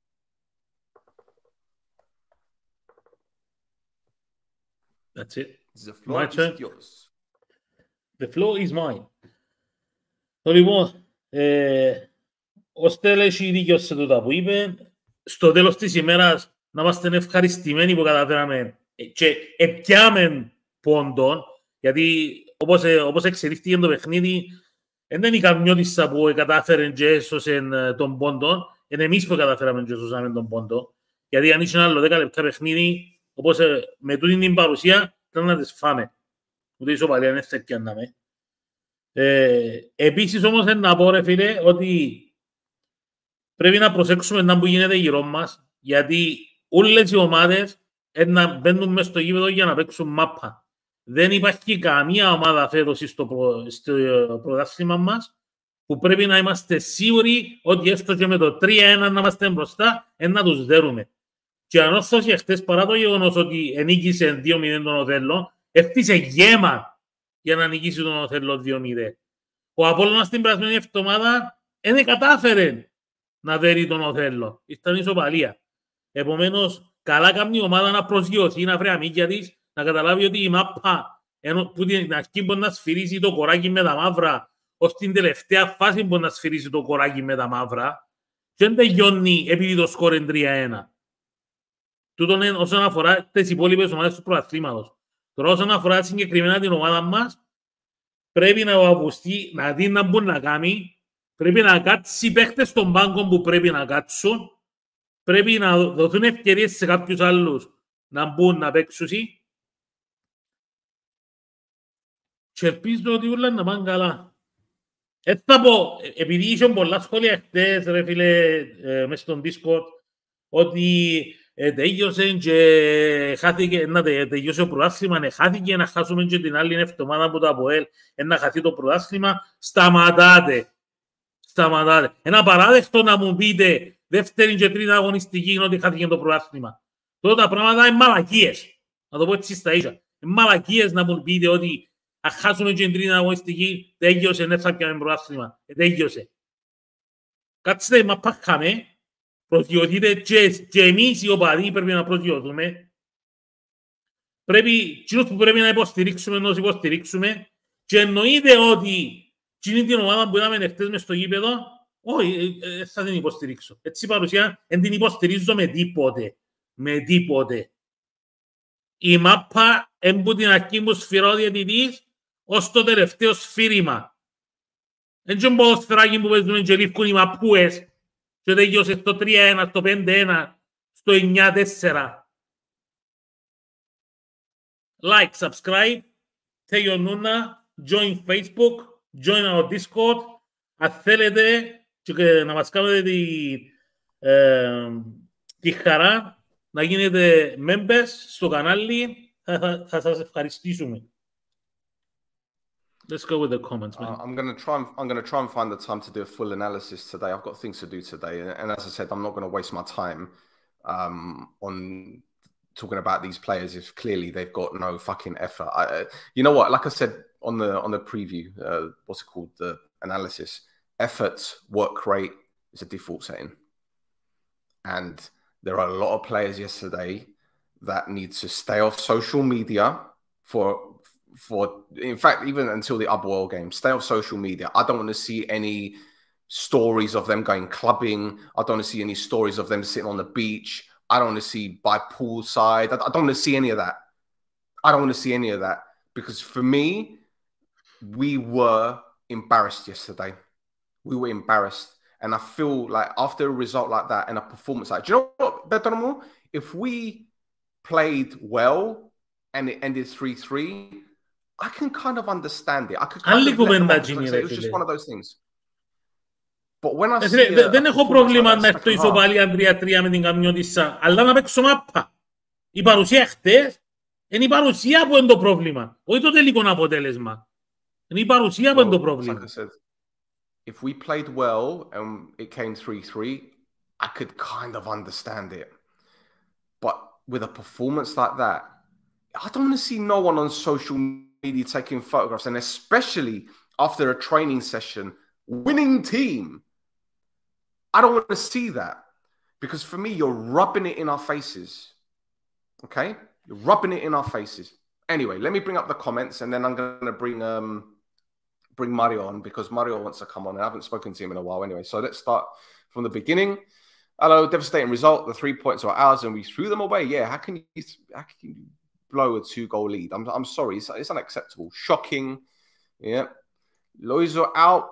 That's it. The floor is yours. The floor is mine. Λοιπόν, ο Στέλ έχει δίκιο σε τούτα που είπε. Στο τέλος της ημέρας να είμαστε ευχαριστημένοι που καταφέραμε και επιάμε πόντων, γιατί όπως εξελίχθηκε το παιχνίδι, δεν είναι η Καρμιώτισσα που κατάφερε και έσωσε τον πόντο, είναι εμείς που καταφέραμε και έσωσαμε τον πόντο, γιατί αν είχε ένα άλλο 10 λεπτά παιχνίδι, όπως με τούτη την παρουσία, ήταν να τις φάμε. Ούτε ισοπαλία είναι θεκκιά να με. Επίσης όμως να πω ρε φίλε, ότι πρέπει να προσέξουμε να που γίνεται γύρω μας, γιατί όλες οι ομάδες να μπαίνουν μέσα στο γήπεδο για να παίξουν μάπα. Δεν υπάρχει καμία ομάδα φέτος στο πρωτάθλημα μας που πρέπει να είμαστε σίγουροι ότι έστω και με το 3-1 να είμαστε μπροστά, να τους δέρουμε. Και η Ανόρθωση χτες, παρά το γεγονός ότι ενίκησε 2-0 τον Οθέλο, έφτιασε γέμα για να νικήσει τον Οθέλο 2-0. Ο Απόλλωνας την περασμένη εβδομάδα δεν κατάφερε να δέρει τον Οθέλο. Ήταν ισοπαλία. Επομένως, καλά κάνει η ομάδα να προσγειωθεί, να βρει αμύκια της, να καταλάβει ότι η μάπα που την αρχή μπορεί να σφυρίσει το κοράκι με τα μαύρα, ως την τελευταία φάση μπορεί να σφυρίσει το κοράκι με τα μαύρα, και δεν τελειώνει επειδή το σκορ είναι 3-1. Τούτον είναι όσον αφορά τις υπόλοιπες ομάδες του πρωταθλήματος. Τώρα όσον αφορά συγκεκριμένα την ομάδα μας, πρέπει να ακουστεί, να δει να μπορεί να κάνει, πρέπει να κάτσει παίχτες στον πάγκο που πρέπει να κάτσουν, πρέπει να δοθούν ευκαιρίες σε κάποιους άλλους να μπουν να παίξουν και ελπίζω ότι όλα να πάνε καλά. Έτσι θα πω, επειδή είχαν πολλά σχόλια χτες, ρε φίλε, μέσα στον Discord, ότι τελειώσε και χάθηκε, να τελειώσει ο πρωτάθλημα, χάθηκε να χάσουμε και την άλλη εβδομάδα από το ΑΠΟΕΛ, να χαθεί το πρωτάθλημα. Σταματάτε. Ένα απαράδεκτο να μου πείτε δεύτερη και τρίτη αγωνιστική είναι ότι χάθηκε το πρωτάθλημα. Τότε τα πράγματα είναι μαλακίες. Να το πω έτσι στα ίσια. Είναι μαλακίες να μου πείτε ότι αν χάσουμε και την τρίτη αγωνιστική, τέλειωσε, δεν θα πιάμε πρωτάθλημα. Τέλειωσε. Κάτσετε, μα πάχαμε. Προσγειωθείτε και εμείς οι οπαδοί πρέπει να προσγειωθούμε. Πρέπει, κοινούς που πρέπει να υποστηρίξουμε, να τους υποστηρίξουμε. Και εννοείται ότι την ομάδα που είδαμε χτες μες στο γήπεδο, όχι, θα την υποστηρίξω. Έτσι η παρουσία δεν την υποστηρίζω με τίποτε. Με τίποτε. Η μάπα έμπου την αρχή μου σφυρά ο διαιτητής ως το τελευταίο σφύριμα. Δεν είναι ποδοσφαιράκι που παίζουν και λήφκουν οι μαπούες και τελειώσε στο 3-1, στο 5-1, στο 9-4. Like, subscribe, tell your nuna, join Facebook, join our Discord. Αν θέλετε και να μας κάνετε τη χαρά να γίνετε members στο κανάλι, θα σας ευχαριστήσουμε. Let's go with the comments, man. I'm gonna try and find the time to do a full analysis today. I've got things to do today, and as I said, I'm not going to waste my time on talking about these players if clearly they've got no fucking effort. You know what? Like I said on the preview, what's it called? The analysis. Effort, work rate is a default setting, and there are a lot of players yesterday that need to stay off social media for in fact, even until the Upwell game, stay off social media. I don't want to see any stories of them going clubbing. I don't want to see any stories of them sitting on the beach. I don't want to see by poolside. I don't want to see any of that. I don't want to see any of that because for me, we were embarrassed yesterday. We were embarrassed. And I feel like after a result like that and a performance like, do you know what, Bertrand? If we played well and it ended 3-3, I can kind of understand it. I could kind of let them off, it was just one of those things. But when I see δεν έχω πρόβλημα να έρθω ισοπαλία 3-3 με την Καμιώτισσα, αλλά να παίξω μάπα. Η παρουσία χτες είναι η παρουσία που είναι το πρόβλημα, όχι το τελικό αποτέλεσμα. Είναι η παρουσία που είναι το πρόβλημα. If we played well and it came 3-3, I could kind of understand it. But with a performance like that, I don't want to see no one on social media taking photographs, and especially after a training session, winning team. I don't want to see that because for me, you're rubbing it in our faces. Okay? You're rubbing it in our faces. Anyway, let me bring up the comments and then I'm going to bring Mario on because Mario wants to come on and I haven't spoken to him in a while anyway. So let's start from the beginning. Hello, devastating result. The 3 points are ours and we threw them away. Yeah, how can you blow a 2-goal lead? I'm sorry, it's unacceptable. Shocking. Yeah. Loizo out.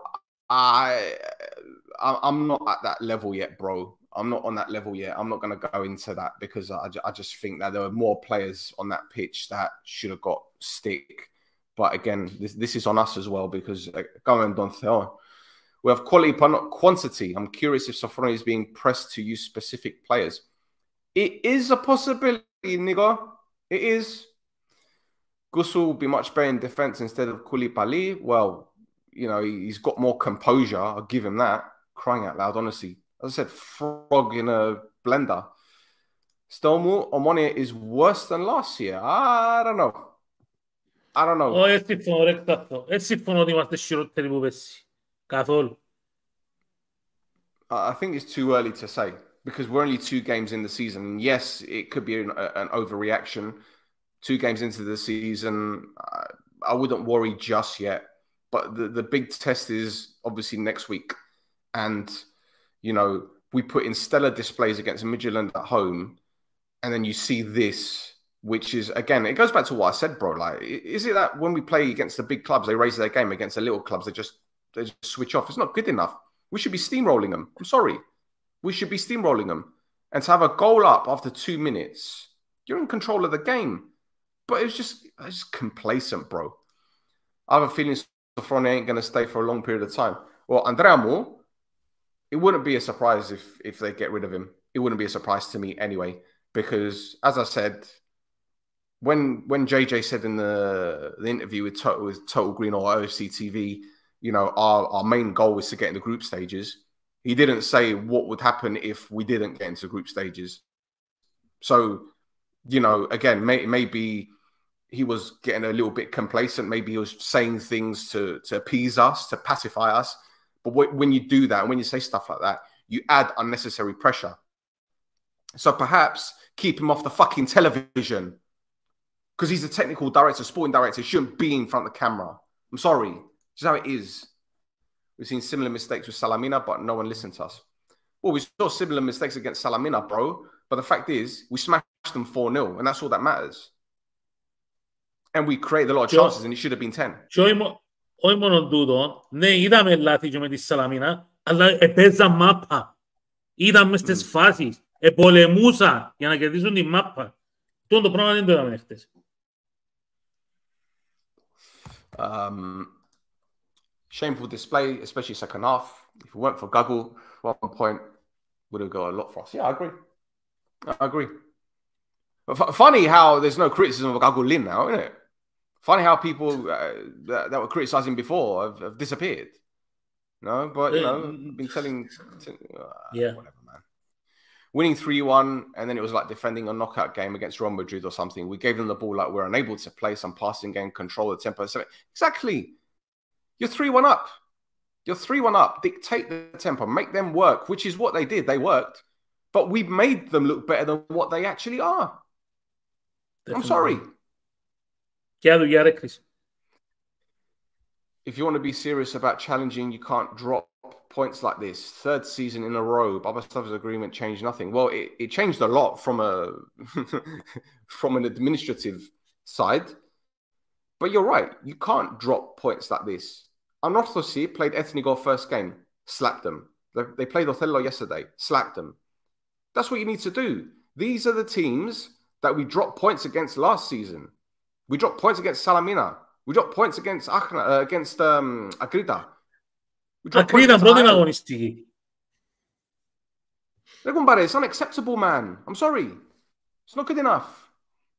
I'm not at that level yet, bro. I'm not on that level yet. I'm not going to go into that because I just think that there were more players on that pitch that should have got stick. But again, this is on us as well because going on Theo, We have quality but not quantity. I'm curious if Sofroni is being pressed to use specific players. It is a possibility, nigga. It is. Gusul will be much better in defense instead of Koulibaly. Well, you know, he's got more composure. I'll give him that. Crying out loud, honestly. As I said, frog in a blender. Stelmu, Omonia is worse than last year. I don't know. I don't know. I think it's too early to say because we're only 2 games in the season. Yes, it could be an overreaction. 2 games into the season, I wouldn't worry just yet. But the big test is obviously next week. And, you know, we put in stellar displays against Midtjylland at home. And then you see this, which is, again, it goes back to what I said, bro. Like, is it that when we play against the big clubs, they raise their game, against the little clubs, they just switch off? It's not good enough. We should be steamrolling them. I'm sorry. We should be steamrolling them. And to have a goal up after 2 minutes, you're in control of the game. But it's just complacent, bro. I have a feeling Sofroni ain't going to stay for a long period of time. Well, Andrea Moore, it wouldn't be a surprise if they get rid of him. It wouldn't be a surprise to me anyway. Because, as I said, when JJ said in the interview with Total Green or OFC TV, you know, our main goal is to get into group stages. He didn't say what would happen if we didn't get into group stages. So, you know, again, maybe he was getting a little bit complacent. Maybe he was saying things to appease us, to pacify us. But when you do that, when you say stuff like that, you add unnecessary pressure. So perhaps keep him off the fucking television because he's a technical director, sporting director. He shouldn't be in front of the camera. I'm sorry. This is how it is. We've seen similar mistakes with Salamina, but no one listened to us. Well, we saw similar mistakes against Salamina, bro. But the fact is, we smashed them 4-0, and that's all that matters. And we created a lot of chances, and it should have been 10. Όχι μόνο τούτο, ναι, είδαμε λάθη και με τη Σαλαμίνα, αλλά επέζαν μάπα. Ήταν μες στις φάσεις. Επολεμούσαν για να κερδίσουν τη μάπα. Το πράγμα δεν το είδαμε χτες. Shameful display, especially second half. If it weren't for Guggle, 1 point would have got a lot for us. Yeah, I agree. But funny how there's no criticism of Guggle Lin now, isn't it? Funny how people that were criticizing before have disappeared. No, but you know, been telling, whatever, man. Winning 3-1, and then it was like defending a knockout game against Real Madrid or something. We gave them the ball like we're unable to play some passing game, control the tempo. So exactly. You're 3-1 up. You're 3-1 up. Dictate the tempo. Make them work, which is what they did. They worked. But we've made them look better than what they actually are. Definitely. I'm sorry. If you want to be serious about challenging, you can't drop points like this. 3rd season in a row. Babastov's agreement changed nothing. Well, it changed a lot from from an administrative side. But you're right. You can't drop points like this. Anorthosi played Ethnigor first game. Slapped them. They played Othello yesterday. Slapped them. That's what you need to do. These are the teams that we dropped points against last season. We dropped points against Salamina. We dropped points against Akrida. Akrida πρώτη αγωνιστική. It's unacceptable, man. I'm sorry. It's not good enough.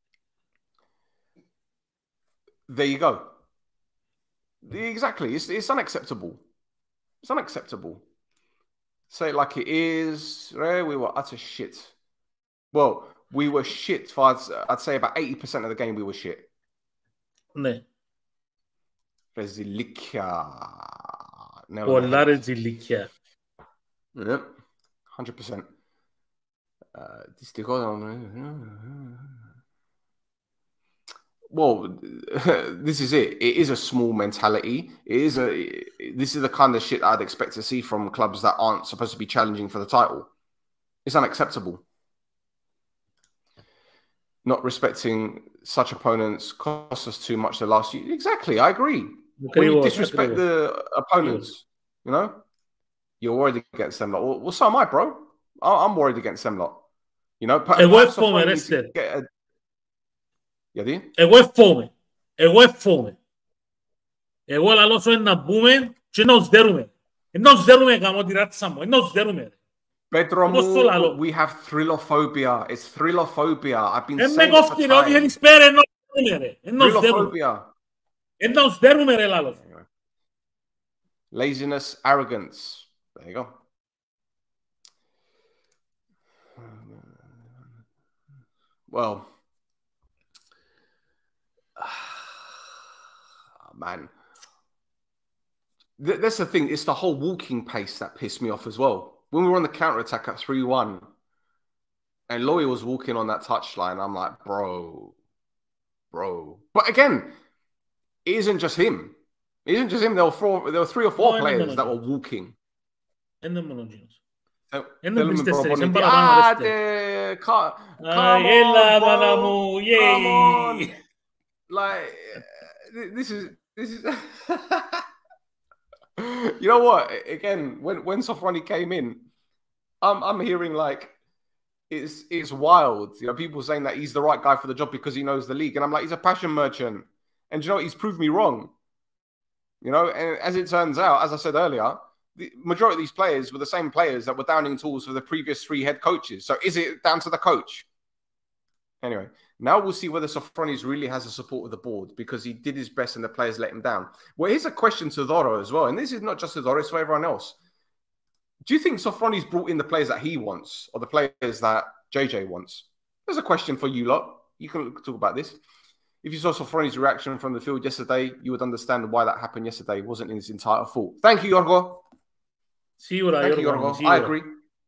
There you go. Exactly. It's unacceptable. It's unacceptable. Say it like it is. We were utter shit. Well, we were shit for, I'd say about 80% of the game we were shit. Ναι. Ρεζιλίκια. Πολλά ρεζιλίκια. Yep. 100%. Δυστυχώς. Well, this is it. It is a small mentality. This is the kind of shit I'd expect to see from clubs that aren't supposed to be challenging for the title. It's unacceptable. Not respecting such opponents cost us too much the last year. Exactly, I agree. When you disrespect the opponents, you know, you're worried against them lot. Well, so am I, bro. I'm worried against them lot. You know, Γιατί? Εγώ εφόμαι. Εγώ λαλώ σου να μπούμε και να τους δέρουμε. Non σδέρουμε καμώ τη ράτσα μου. Non σδέρουμε. Pedro, we have thrillophobia. It's thrillophobia. I've been saying it for time. Thrillophobia. Non σδέρουμε ρε λάλος. Laziness, arrogance. There you go. Well, man, that's the thing. It's the whole walking pace that pissed me off as well. When we were on the counter-attack at 3-1 and Lowy was walking on that touchline, I'm like, bro. But again, it isn't just him. It isn't just him. There were 3 or 4 players that were walking. Come on. Like, this is you know what? Again, when Sofroni came in, I'm hearing like it's wild. You know, people saying that he's the right guy for the job because he knows the league, and I'm like, he's a passion merchant, and you know what? He's proved me wrong. You know, and as it turns out, as I said earlier, the majority of these players were the same players that were downing tools for the previous 3 head coaches. So is it down to the coach? Anyway, now we'll see whether Sofronis really has the support of the board because he did his best and the players let him down. Well, here's a question to Doro as well. And this is not just to Doro, it's for everyone else. Do you think Sofronis brought in the players that he wants or the players that JJ wants? There's a question for you lot. You can talk about this. If you saw Sofroni's reaction from the field yesterday, you would understand why that happened yesterday. It wasn't his entire fault. Thank you, Yorgo. Thank you, Yorgo. I agree.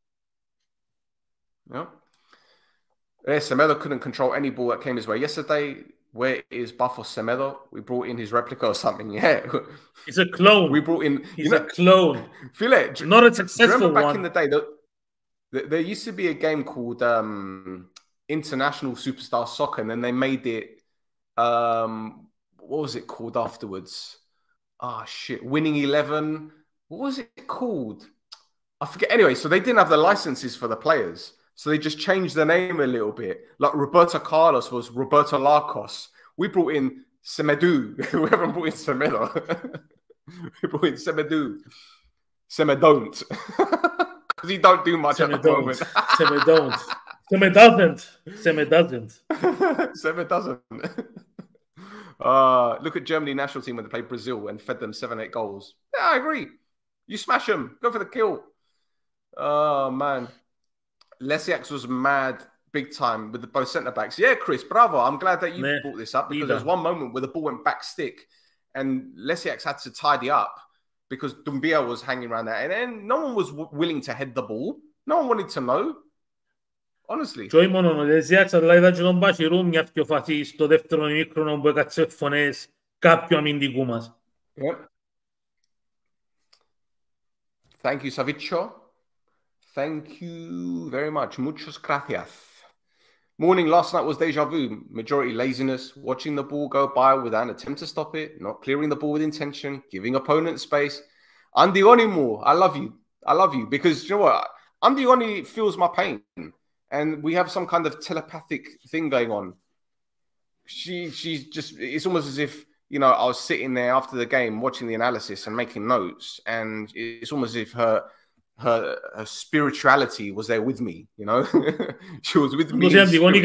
Yeah. Semedo couldn't control any ball that came his way yesterday. Where is Buffo Semedo? We brought in his replica or something. Yeah. He's a clone. We brought in... He's a clone. Feel it. Not a successful back one. In the day, there used to be a game called International Superstar Soccer, and then they made it... what was it called afterwards? Ah, shit. Winning 11. What was it called? I forget. Anyway, so they didn't have the licenses for the players. So they just changed the name a little bit. Like Roberto Carlos was Roberto Larcos. We brought in Semedo. We haven't brought in Semedo. We brought in Semedo. Semedon't. Because he don't do much at the moment. Semedon't. Semedoesn't. Look at Germany national team when they played Brazil and fed them 7-8 goals. Yeah, I agree. You smash them. Go for the kill. Oh, man. Lesiak was mad big time with both centre-backs. Yeah, Chris, bravo. I'm glad that you brought this up because there was one moment where the ball went back stick and Lesiak had to tidy up because Doumbia was hanging around there. And then no one was willing to head the ball. No one wanted to know. Honestly. Και όχι μόνο ο Λεσιάκς, αλλά είδα και τον Μπασιρού μια πιο φάση στο δεύτερο ημίχρονο που έκατσε φωνές κάποιου αμυντικού μας. Yep. Thank you, Savicho. Thank you very much. Muchas gracias. Morning last night was deja vu. Majority laziness, watching the ball go by without an attempt to stop it, not clearing the ball with intention, giving opponents space. Andioni Moore, I love you. I love you because you know what? Andioni feels my pain. And we have some kind of telepathic thing going on. She's just, it's almost as if, you know, I was sitting there after the game watching the analysis and making notes. And it's almost as if her spirituality was there with me, you know? She was with me.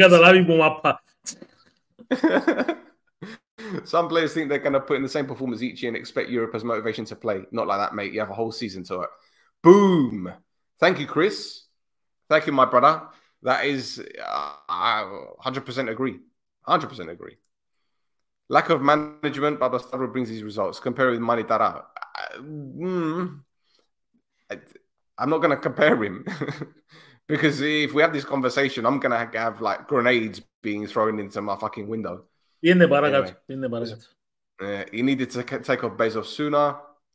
Some players think they're going to put in the same performance each year and expect Europe as motivation to play. Not like that, mate. You have a whole season to it. Boom. Thank you, Chris. Thank you, my brother. That is, I 100% agree. 100% agree. Lack of management, Babastaro brings these results. Compare with Mani Dara. I'm not going to compare him. Because if we have this conversation, I'm going to have like grenades being thrown into my fucking window. Anyway, he needed to take off Bezos sooner.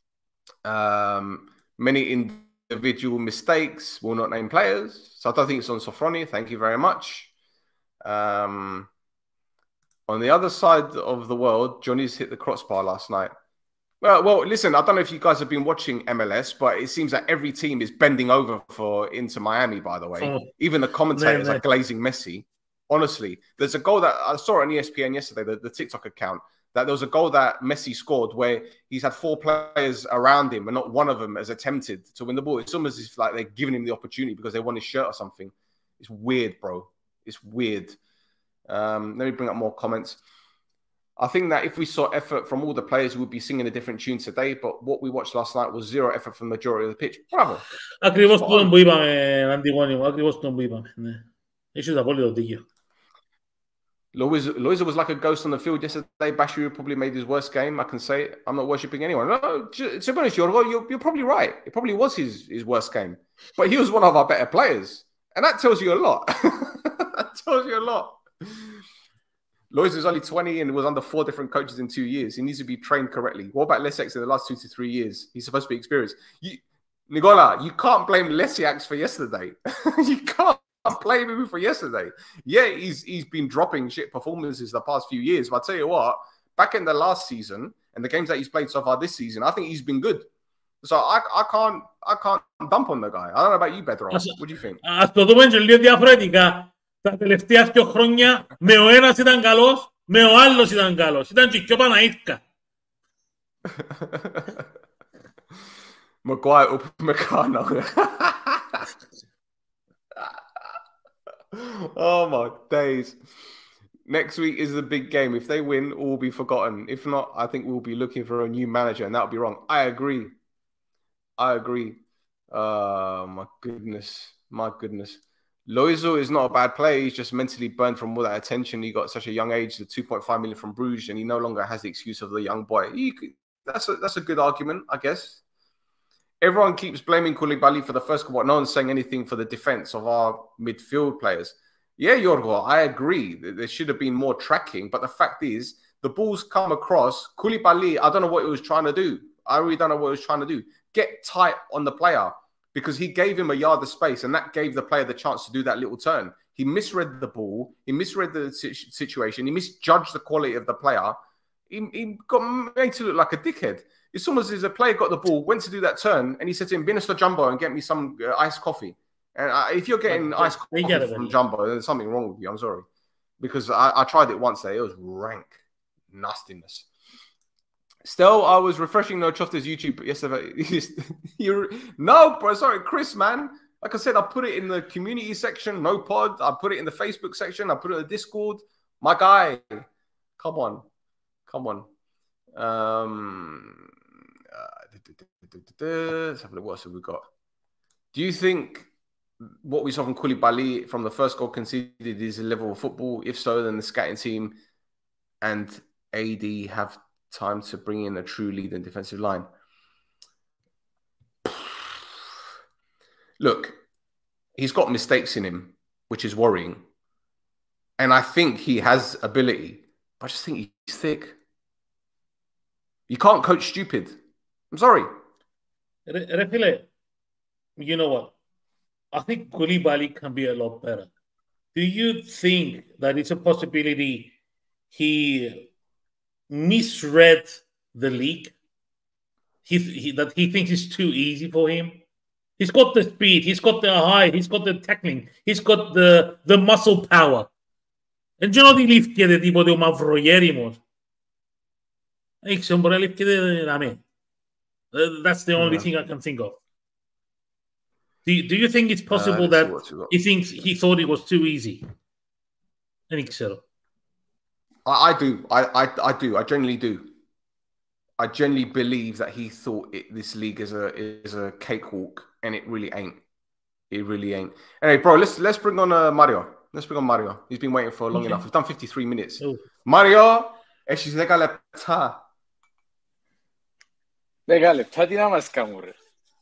Many individual mistakes, will not name players. So I don't think it's on Sofroni. Thank you very much. On the other side of the world, Johnny's hit the crossbar last night. Well, listen, I don't know if you guys have been watching MLS, but it seems that every team is bending over for Inter Miami, by the way. Even the commentators are glazing Messi. Honestly, there's a goal that I saw on ESPN yesterday, the TikTok account. that there was a goal that Messi scored where he's had 4 players around him and not one of them has attempted to win the ball. It's almost as like they're giving him the opportunity because they want his shirt or something. It's weird, bro. It's weird. Let me bring up more comments. I think that if we saw effort from all the players, we would be singing a different tune today. But what we watched last night was 0 effort from the majority of the pitch. Bravo. Ακριβώς το που είπαμε, Αντιγόνη μου. Ακριβώς το που είπαμε. Ναι. Έχεις απόλυτο δίκιο. Loiza was like a ghost on the field yesterday. Bashiru probably made his worst game. I can say it. I'm not worshipping anyone. No, to be honest, you're probably right. It probably was his worst game. But he was one of our better players. And that tells you a lot. That tells you a lot. Loiza is only 20 and was under 4 different coaches in 2 years. He needs to be trained correctly. What about Lesiak in the last 2 to 3 years? He's supposed to be experienced. Nicola, you can't blame Lesiak for yesterday. You can't blame him for yesterday. Yeah, he's been dropping shit performances the past few years. But I tell you what, back in the last season and the games that he's played so far this season, I think he's been good. So I can't dump on the guy. I don't know about you, Pedro. What do you think? Ας το δούμε και λίγο διαφορετικά. Τα τελευταία 2 χρόνια με ο ένας ήταν καλός, με ο άλλος ήταν καλός. Ήταν και πιο Παναΐτκα. Maguire up Meccano. Oh my days. Next week is the big game. If they win, all will be forgotten. If not, I think we'll be looking for a new manager, and that'll be wrong. I agree. My goodness. Loizo is not a bad player. He's just mentally burned from all that attention. He got such a young age, the 2.5 million from Bruges, and he no longer has the excuse of the young boy. That's a good argument, I guess. Everyone keeps blaming Koulibaly for the first goal, but no one's saying anything for the defense of our midfield players. Yeah, Yorgo, I agree. There should have been more tracking, but the fact is, the balls come across. Koulibaly, I don't know what he was trying to do. I really don't know what he was trying to do. Get tight on the player, because he gave him a yard of space, and that gave the player the chance to do that little turn. He misread the ball. He misread the situation. He misjudged the quality of the player. He got made to look like a dickhead. It's almost as a player got the ball, went to do that turn, and he said to him, "Binister Jumbo, and get me some iced coffee." And if you're getting iced coffee from Jumbo, then there's something wrong with you. I'm sorry. Because I tried it once there. It was rank nastiness. Still, I was refreshing No Chofta's YouTube yesterday. No, bro, sorry, Chris, man. Like I said, I put it in the community section, No Pod. I put it in the Facebook section. I put it in the Discord. My guy, come on. Let's have a look. What else have we got? Do you think what we saw from Koulibaly from the first goal conceded is a level of football? If so, then the scouting team and AD have time to bring in a true lead and defensive line. Look, he's got mistakes in him, which is worrying. And I think he has ability, but I just think he's thick. You can't coach stupid. I'm sorry. Refile, you know what? I think Koulibaly can be a lot better. Do you think that it's a possibility he misread the league? That he thinks it's too easy for him? He's got the speed, he's got the height, he's got the tackling, he's got the muscle power. And you know the lift the tipo de Mavroyerimos. That's the only thing I can think of. Do you think it's possible that he thought it was too easy? I think so. I do. I do. I genuinely do. I genuinely believe that he thought this league is a cakewalk, and it really ain't. It really ain't. Anyway, bro, let's bring on Mario. Let's bring on Mario. He's been waiting for long enough. We've done 53 minutes. Oh. Mario, έχεις 10 λεπτά. 10 λεπτά, τι να μας κάνουν, ρε.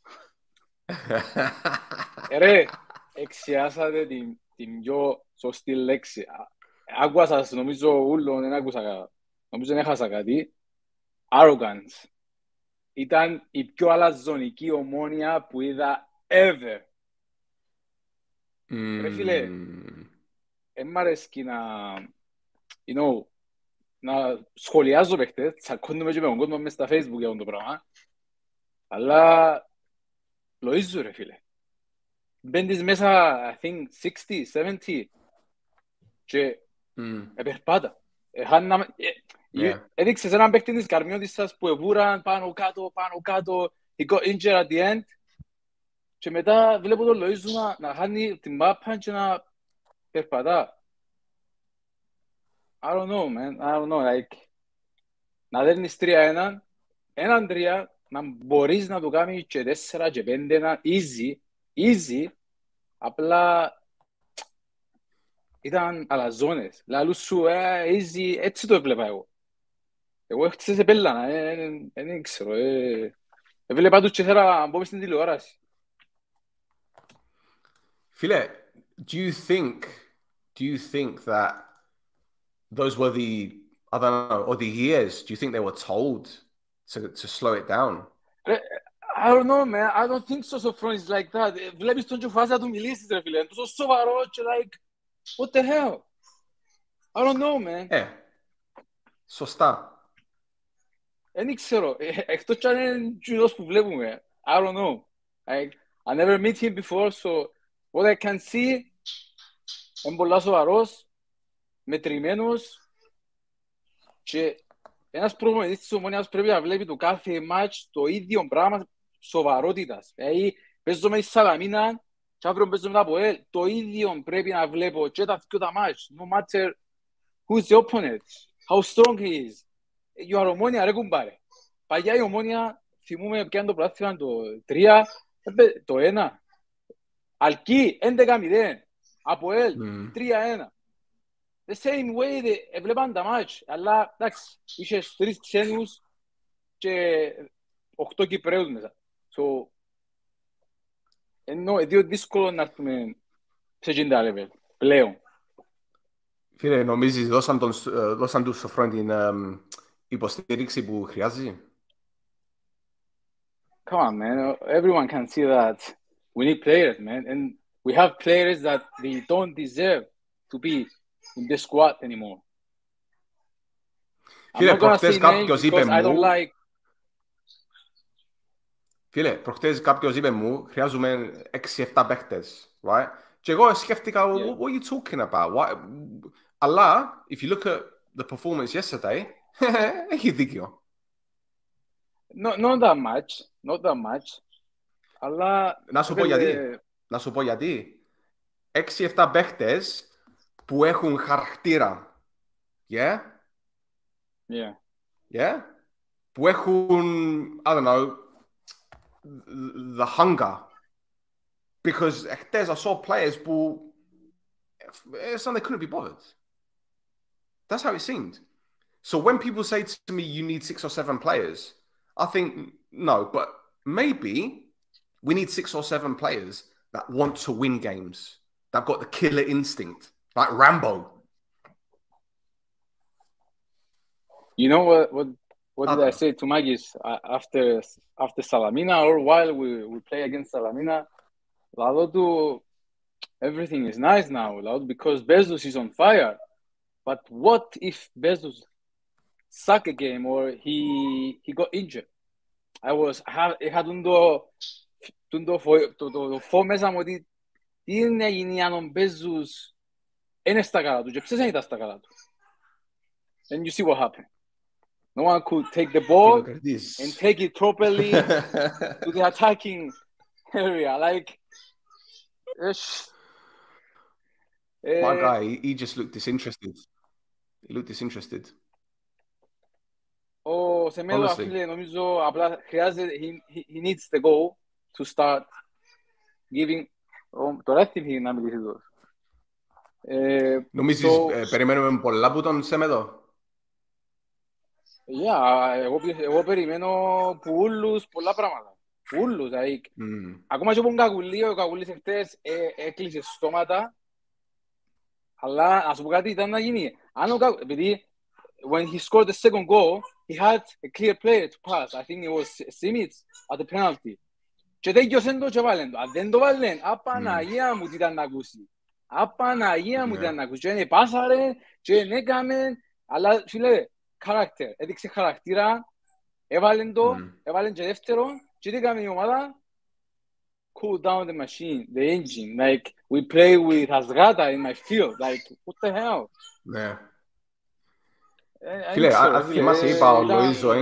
Ρε, εξιάσατε την πιο σωστή λέξη. Άκουα σας, νομίζω ούλον, δεν άκουσα, νομίζω δεν έχασα κάτι. Arrogance. Ήταν η πιο αλαζονική ομόνοια που είδα ever. Ρε φίλε, μ' αρέσκει να σχολιάζω παίχτες, τσακώνουμε και με τον κόσμο μες στα Facebook για αυτό το πράγμα. Αλλά Λοΐζου ρε φίλε. Μπαίνεις μέσα, I think, 60, 70 και επερπάτα. Έδειξες έναν παίκτη της Καρμιώτισσας που εβούραν πάνω κάτω, he got injured at the end και μετά βλέπω τον Λοΐζου να χάνει την μάπα και να περπατά. I don't know, man. I don't know. Like, να δέρνεις 3-1, 1-3, να μπορείς να το κάνεις και 4 και 5, easy, απλά ήταν αλαζόνες. Λαλούς σου, easy, έτσι το έβλεπα εγώ. Εγώ έχτισα σε πέλανα, δεν ξέρω. Έβλεπα τους και θέλω να μπω στην τηλεόραση. Φίλε, do you think that those were I don't know, or the years, do you think they were told to slow it down? I don't know, man. I don't think Sosofroni is like that. Βλέπεις τον και φάση να του μιλήσεις, ρε φίλε. Τόσο σοβαρό και like, what the hell? I don't know, man. Σωστά. Δεν ξέρω. Εκτός κι αν είναι κοινός που βλέπουμε. I don't know. Like, I never met him before, so what I can see, είναι πολλά σοβαρός, μετρημένος και ένας προπονητής της Ομόνοιας πρέπει να βλέπει το κάθε μάτς το ίδιο πράγμα σοβαρότητας. Δηλαδή, παίζω με τη Σαλαμίνα και αύριο παίζω με τα ΑΠΟΕΛ. Το ίδιο πρέπει να βλέπω και τα δύο τα μάτς. No matter who's the opponent, how strong he is. Η Ομόνια ρε κουμπάρε. Παγιά η Ομόνια, θυμούμε πιάνε το πρωτάθλημα το 3, το 1. Αλκή, 11-0. ΑΠΟΕΛ, 3-1. The same way έβλεπαν τα μάτς, αλλά εντάξει, είχες 3 ξένους και 8 Κυπραίους μέσα. So, ενώ είναι δύσκολο να έρθουμε σε εκείνα level, πλέον. Φίλε, νομίζεις δώσαν τους Σοφρόνη την υποστήριξη που χρειάζεται? Come on, man. Everyone can see that we need players, man. And we have players that they don't deserve to be in the squad anymore. Φίλε, προχτές κάποιος είπε μου... Φίλε, προχτές κάποιος είπε μου, χρειάζομαι 6-7 παίχτες, right? Και εγώ σκέφτηκα, what are you talking about? Αλλά, if you look at the performance yesterday, έχει δίκιο. Not that much. Αλλά... Να σου πω γιατί. 6-7 παίχτες που έχουν χαρακτήρα. Yeah? Που έχουν, I don't know, the hunger. Because χτες I saw players που they couldn't be bothered. That's how it seemed. So when people say to me, you need 6 or 7 players, I think, no, but maybe we need 6 or 7 players that want to win games, that got the killer instinct, like Rambo. You know what did I say to Magis after Salamina, or while we play against Salamina? Everything is nice now, because Bezos is on fire. But what if Bezos suck a game or he got injured? Είχα το φω μέσα μου ότι τι είναι γίνει αν ο Μπέζους είναι στα καλά του και ποιος δεν ήταν στα καλά του. And you see what happened. No one could take the ball and take it properly to the attacking area. Like, my guy, he just looked disinterested. He looked disinterested. Ο Σεμέδο, φίλε, νομίζω απλά χρειάζεται, he needs the goal to start giving, τώρα εύθυνη να μιλήσει εδώ. Νομίζεις, περιμένουμε πολλά από τον Σεμέδο? Εγώ περιμένω που ούλους πολλά πράγματα. Ούλους, δηλαδή. Ακόμα και από τον Κακουλή, ο Κακουλής εχθές έκλεισε στόματα. Αλλά, ας πω κάτι, ήταν να γίνει. Επειδή, when he scored the second goal, he had a clear player to pass. I think it was Simic at the penalty. Και τέλειωσαν το και βάλεν το. Αν δεν το βάλεν, απαναγία μου τι ήταν να ακούσει. Απαναγία μου τι ήταν να ακούσει. Και είναι πάσαρε, και είναι έκαμε. Αλλά, φίλε, character. Έδειξε χαρακτήρα. Έβαλεν το, έβαλεν και δεύτερο. Και τι έκαμε η ομάδα? Cool down the machine, the engine. Like, we play with Asgata in my field. Like, what the hell? Ναι. Φίλε, αν θυμάσαι, είπα ο Λοΐζο,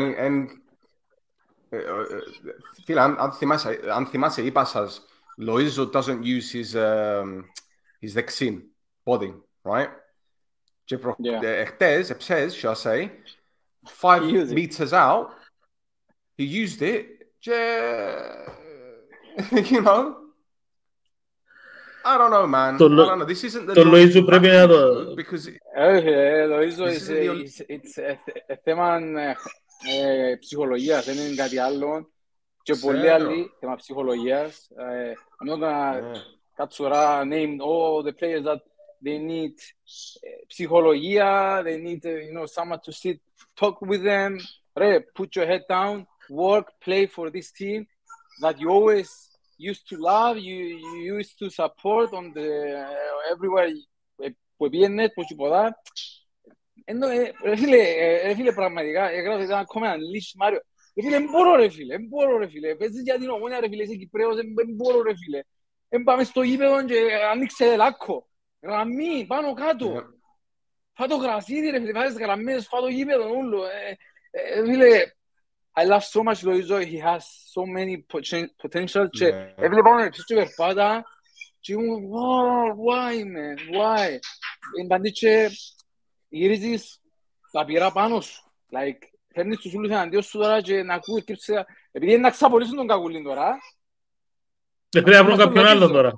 φίλε, αν θυμάσαι, είπα σας, Λοΐζο doesn't use his δεξί πόδι, right? Και χτες, should I say, 5 meters out, he used it, και, you know, I don't know, man. I don't know. This isn't the Λοΐζο πρέπει να το... Λοΐζο, it's θέμα ψυχολογίας, δεν είναι κάτι άλλο. Και πολλοί άλλοι, θέμα ψυχολογίας. I'm not gonna katsura name all the players that they need ψυχολογία, they need, you know, someone to sit, talk with them. Put your head down, work, play for this team that you always used to love, you used to support on the everywhere που πήγαινε, που τίποτα. Φίλε, πραγματικά, ήταν ακόμα ένα λύση, Μάριο. Φίλε, δεν μπορώ ρε φίλε. Παίζεις για την Ομόνια ρε φίλε, είσαι Κυπρέος, δεν μπορώ ρε φίλε. Πάμε στο γήπεδο και ανοίξε λάκκο. Γραμμή, πάνω κάτω. Φά το γρασίδι ρε φίλε, φάες γραμμές, φά το γήπεδο όλο. Φίλε, I love so much Loizo, he has so many potential. Έβλεπα να ψήσω περπάτα και ήμουν, why man, why. Εμπαντήτσε, γυρίζεις τα πυρά πάνω σου. Like, φέρνεις τους ούλους εναντίον σου τώρα και να ακούεις κρύψε. Επειδή είναι να ξαπολύσουν τον Κακουλίν τώρα. Πρέπει να βρουν κάποιον άλλον τώρα.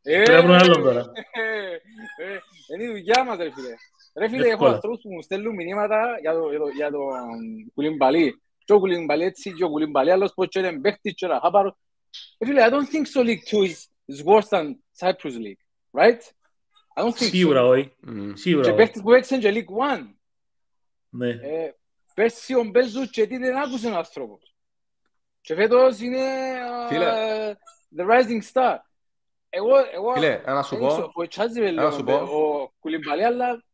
Είναι η δουλειά μας ρε φίλε. Ρε φίλε, έχω ανθρώπους που μου στέλνουν μηνύματα για τον Κουλιμπαλί. Και ο Κουλιμπαλί έτσι και ο Κουλιμπαλί άλλος πως και είναι παίχτης και ραχάπαρο. Φίλε, I don't think so League 2 is worse than Cyprus League, right? I don't think so. Σίγουρα όχι. Και παίχτης που έξαν και League 1. Ναι. Πέρσι ο Μπέζου και τι δεν άκουσε ο άνθρωπος. Και φέτος είναι the rising star. Φίλε, ένα σου πω. Ο Κουλιμπαλί, αλλά...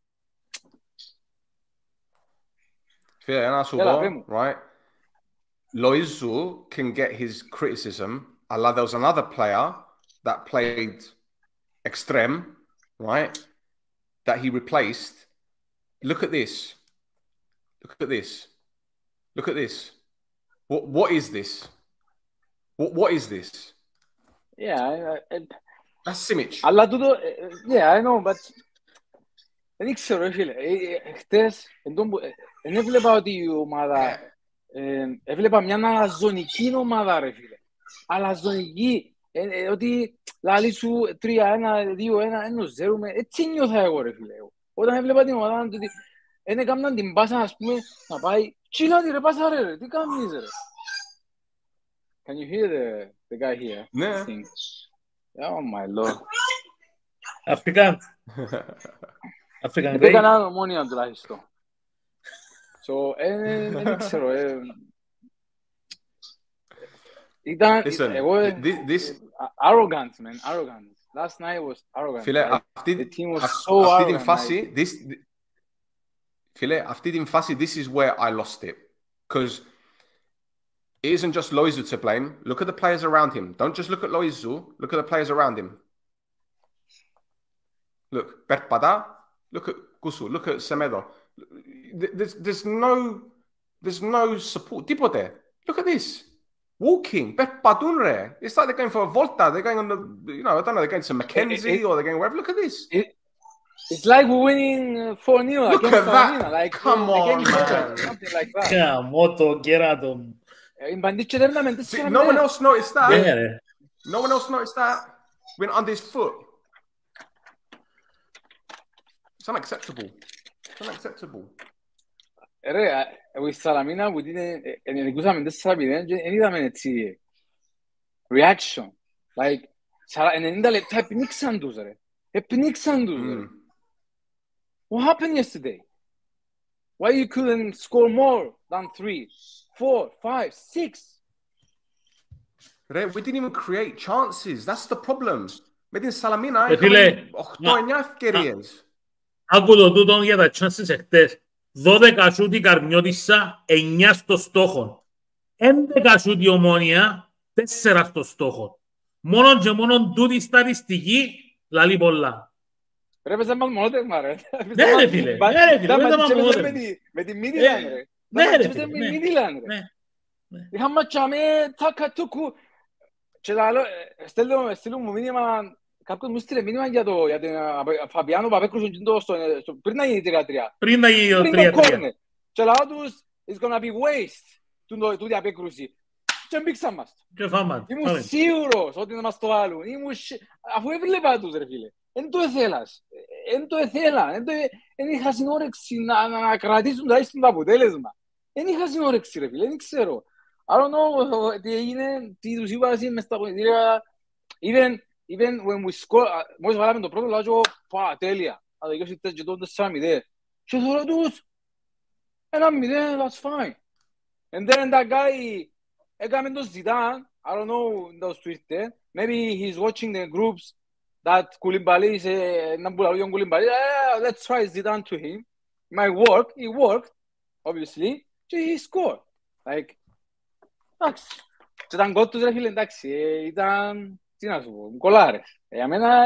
Φίλε, ένα σου πω, right? Loizu can get his criticism. Allah, there was another player that played extreme, right? That he replaced. Look at this. Look at this. Look at this. What is this? What is this? Yeah, that's Simic. Allah, yeah, I know, but δεν ήξερα, ρε φίλε. Χτες, δεν έβλεπα ότι η ομάδα... Έβλεπα μια αλαζονική ομάδα, ρε φίλε. Αλαζονική. Ότι λαλί σου 3-1, 2-1, 1-0. Έτσι νιώθα εγώ, ρε φίλε. Όταν έβλεπα την ομάδα, δεν έκαναν την πάσα, ας πούμε, να πάει. Τσίλα ρε, πάσα ρε, τι κάνεις ρε. Can you hear the guy here? Ναι. Oh my lord. Αφρικάν. Δεν έκανα Ομόνια τουλάχιστον. So, δεν ξέρω. Ήταν, εγώ, arrogant, man, arrogant. Last night was arrogant. Φίλε, The team was so arrogant. Φίλε, αυτή την φάση, this is where I lost it. Because it isn't just Loizu to blame. Look at the players around him. Don't just look at Loizu. Look at the players around him. Look, Perpada. Look at Kusu. Look at Semedo. There's no support. Τίποτε. Look at this. Walking. Perpadun re. It's like they're going for a volta. They're going on the, you know, I don't know, they're going to Mackenzie or they're going wherever. Look at this. It's like we're winning 4-0 Look against at that. Argentina. Like, Come on, man. Something like that. Καμώτο, κέρατο. No one else noticed that. Yeah. No one else noticed that. Went under his foot. It's unacceptable. It's unacceptable. Ρε, εγώ η Σαλαμίνα που ενεργούσαμε 4-0 και δεν είδαμε έτσι reaction. Like, 90 λεπτά επνίξαν τους ρε. Επνίξαν τους ρε. What happened yesterday? Why you couldn't score more than 3, 4, 5, 6? We didn't even create chances. That's the problem. Με την Σαλαμίνα είχαμε 8-9 ευκαιρίες. Άκου το τούτο για τα chances εχτες. 12 σούτι Καρμιώτισσα, 9 στο στόχο. 11 σούτι Ομόνια, 4 στο στόχο. Μόνο και μόνο τούτη στατιστική λαλεί πολλά. Πρέπει να μας μονότεγμα, ρε. Ναι, ρε φίλε. Με τη Μίδιλαν, ρε. Ναι, ρε φίλε. Είχαμε ματσάμε τακατούκου. Και στέλνω μου μήνυμα, κάποιος μου στείλε μήνυμα για τον Φαβιάνο Παπέκρουσον πριν να γίνει 3-3. Πριν να γίνει 3-3. Και λαό τους, it's gonna be waste τούτη απέκρουση. Και μπήξαν μας. Ήμουν σίγουρος ότι να μας το βάλουν. Αφού έβλεπα τους, ρε φίλε. Εν το εθέλας. Εν είχα συνόρεξη να κρατήσουν το αποτέλεσμα. Εν είχα συνόρεξη, ρε φίλε. Δεν ξέρω. I don't know τι έγινε, τι τους είπα εσύ μες στα πονητήρια. Even when we score, μόλις βάλαμε το πρώτο λάζω, τέλεια. Αλλά και όσοι και τότε 4-0. Και τώρα τους, 1-0, that's fine. And then that guy, έκαμε το Zidane, I don't know, that was Twitter. Maybe he's watching the groups that Koulibaly is Nambulayon Koulibaly. Let's try Zidane to him. Might work, it worked, obviously. Και he scored. Like, εντάξει. Και ήταν γκολ τους, ρε φίλε, εντάξει. Ήταν, τι να σου πω, γκολάρες. Για μένα,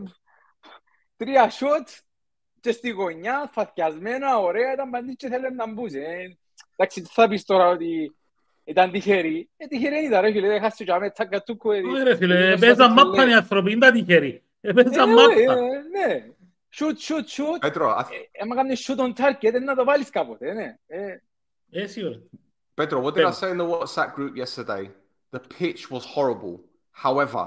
3 shots και στη γωνιά, φαθιασμένα, ωραία, ήταν παντή και θέλουν να μπούσε. Εντάξει, τι θα πεις τώρα ότι ήταν τυχεροί. Τυχεροί ήταν, ρε φίλε, δεν χάσει και αμέ τσακατούκο. Όχι, ρε φίλε, παίζαν μάπαν οι άνθρωποι, ήταν τυχεροί. Παίζαν μάπαν. Ναι. Shoot. Άμα κάνεις shoot on target, να το βάλεις κάποτε, ναι. Σίγουρα. Pedro, what did I say in the WhatsApp group yesterday? The pitch was horrible. However,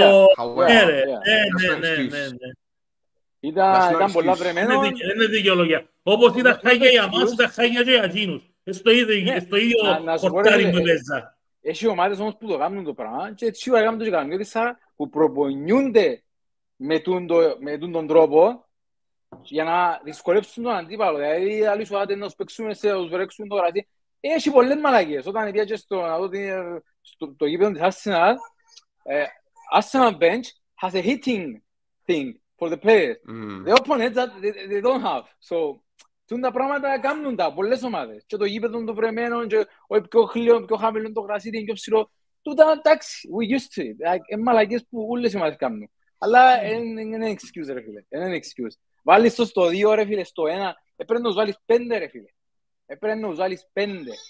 ήταν πολλά βρεμένο. Είναι δικαιολογία. Όπως ήταν χάγια για μας, ήταν χάγια και για εκείνους. Στο ίδιο χορτάρι που παίζα. Έχει ομάδες όμως που το κάνουν το πράγμα και έτσι κάνουν το κανονιώτησα που προπονιούνται με τον τρόπο για να δυσκολεύσουν τον αντίπαλο. Δηλαδή, άλλοι σου άτε να τους παίξουν σε τους βρέξουν το γραφείο. Έχει πολλές μαλακίες. Όταν πήγε στο γήπεδο της Arsenal, Arsenal bench has a hitting thing for the players. The opponents that they don't have. So, τα πράγματα κάνουν τα πολλές ομάδες. Και το γήπεδο το βρεμένο, και πιο χαμηλό το γρασίδι, πιο ψηλό. Τούτα, εντάξει, we used to it. Είναι μαλακίες που όλες οι ομάδες κάνουν. Αλλά είναι excuse, ρε φίλε. Είναι excuse. Βάλεις το στο 2, ρε φίλε, στο 1. Πρέπει να τους βάλεις 5, ρε φίλε. Πρέπει να τους βάλεις 5.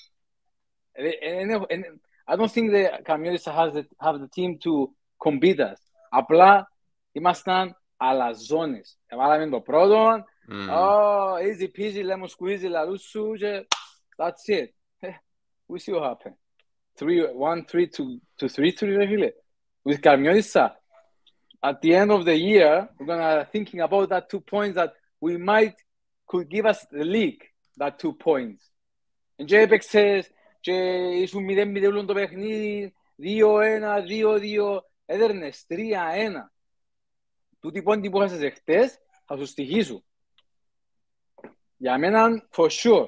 I don't think the Camiones have the team to compete us. Απλά ήμασταν αλαζόνες. Βάλαμε το πρώτο. Easy peasy, lemon squeezy, λαλούσου και that's it. We see what happened. 1-3 to 3-3, ρε φίλε. With Camiones, at the end of the year, we're gonna thinking about that 2 points that we might could give us the league. That 2 points. Και έπαιξες και ήσουν 0-0 το παιχνίδι, 2-1, 2-2, έδερνες 3-1. Τούτοι πόντοι που είχασες εχθές θα σου στοιχήσουν. Για μένα, for sure.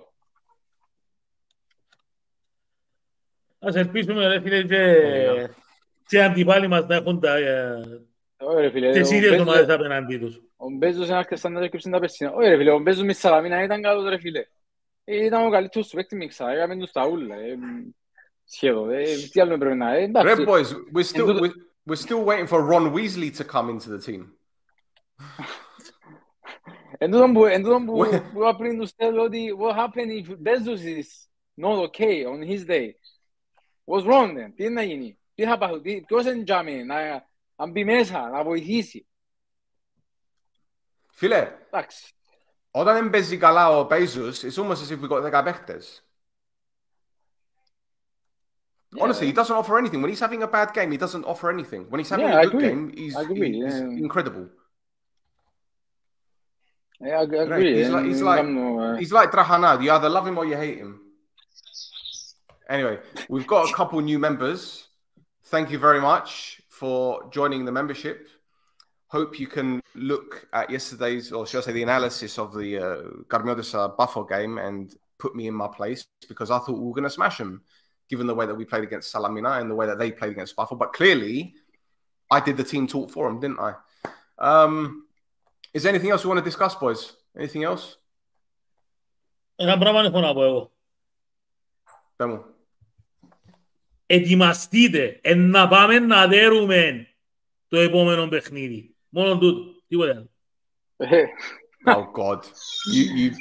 Ας ελπίσουμε, ρε φίλε, και αντιπάλοι μας να έχουν τις ίδιες ομάδες απέναντί τους. Ο Μπέζος είναι άρχισε να έρκεψε τα περσίνα. Όχι ρε φίλε, ο Μπέζος με Σαλαμίνα ήταν καλός ρε φίλε. Ήταν ο καλύτερος σου παίκτη μίξα, έκαμε τους τα ούλα. Σχεδόν, τι άλλο πρέπει να είναι. Red boys, we're still waiting for Ron Weasley to come into the team. Εν τούτον που είπα πριν τους θέλω ότι what happened if Bezos is not okay on his day. What's wrong then? Τι είναι να γίνει? Τι θα πάθει? Ποιος είναι τζάμι να μπει μέσα, να βοηθήσει? Φίλε, όταν δεν παίζει καλά ο Bezos, it's almost as if we got 10 παίχτες. Honestly, he doesn't offer anything. When he's having a bad game, he doesn't offer anything. When he's having a good game, he's incredible. I agree. He's like Drahana. You either love him or you hate him. Anyway, we've got a couple new members. Thank you very much for joining the membership. Hope you can look at yesterday's, or should I say, the analysis of the Carmiodes Buffalo game and put me in my place, because I thought we were going to smash them, given the way that we played against Salamina and the way that they played against Buffalo. But clearly, I did the team talk for them, didn't I? Is there anything else you want to discuss, boys? Anything else? Ένα πράγμα έχω να πω εγώ. Πες μου. Ετοιμαστείτε, να πάμε να δέρουμε το επόμενο παιχνίδι. Μόνο τούτο, τίποτε άλλο. Oh God, you've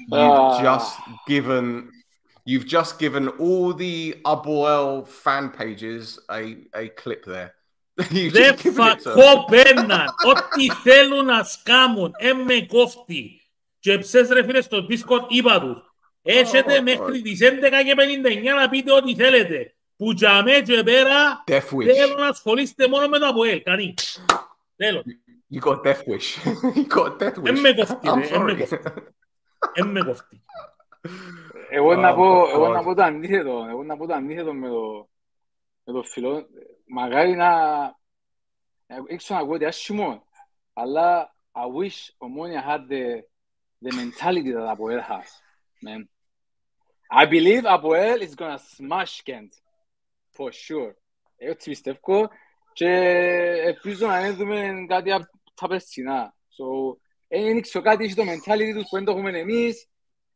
just given all the Aboel fan pages a clip there. Δεν φακόπαιναν. Ό,τι θέλουν να σκάμουν. Με κόφτει. Και ψες ρε φίλε στο Discord είπα τους. Έχετε μέχρι τις 11:59 να πείτε ό,τι θέλετε. Που τζαμέ και πέρα θέλω να ασχολείστε μόνο με το Αποέλ. Κανεί. Τέλος. You got a death wish. You got a death wish. Με κόφτει ρε. Με κόφτει. Εγώ να πω το αντίθετο. Εγώ να πω το αντίθετο με το φιλό. Μαγάρι να έξω να ακούω άσχημο, αλλά I wish Omonia had the mentality that Apoel has, man. I believe Apoel is gonna smash Kent, for sure. Εγώ τι πιστεύω και ελπίζω να δούμε κάτι από τα περσινά. So, δεν ξέρω κάτι στο mentality τους που δεν το έχουμε εμείς.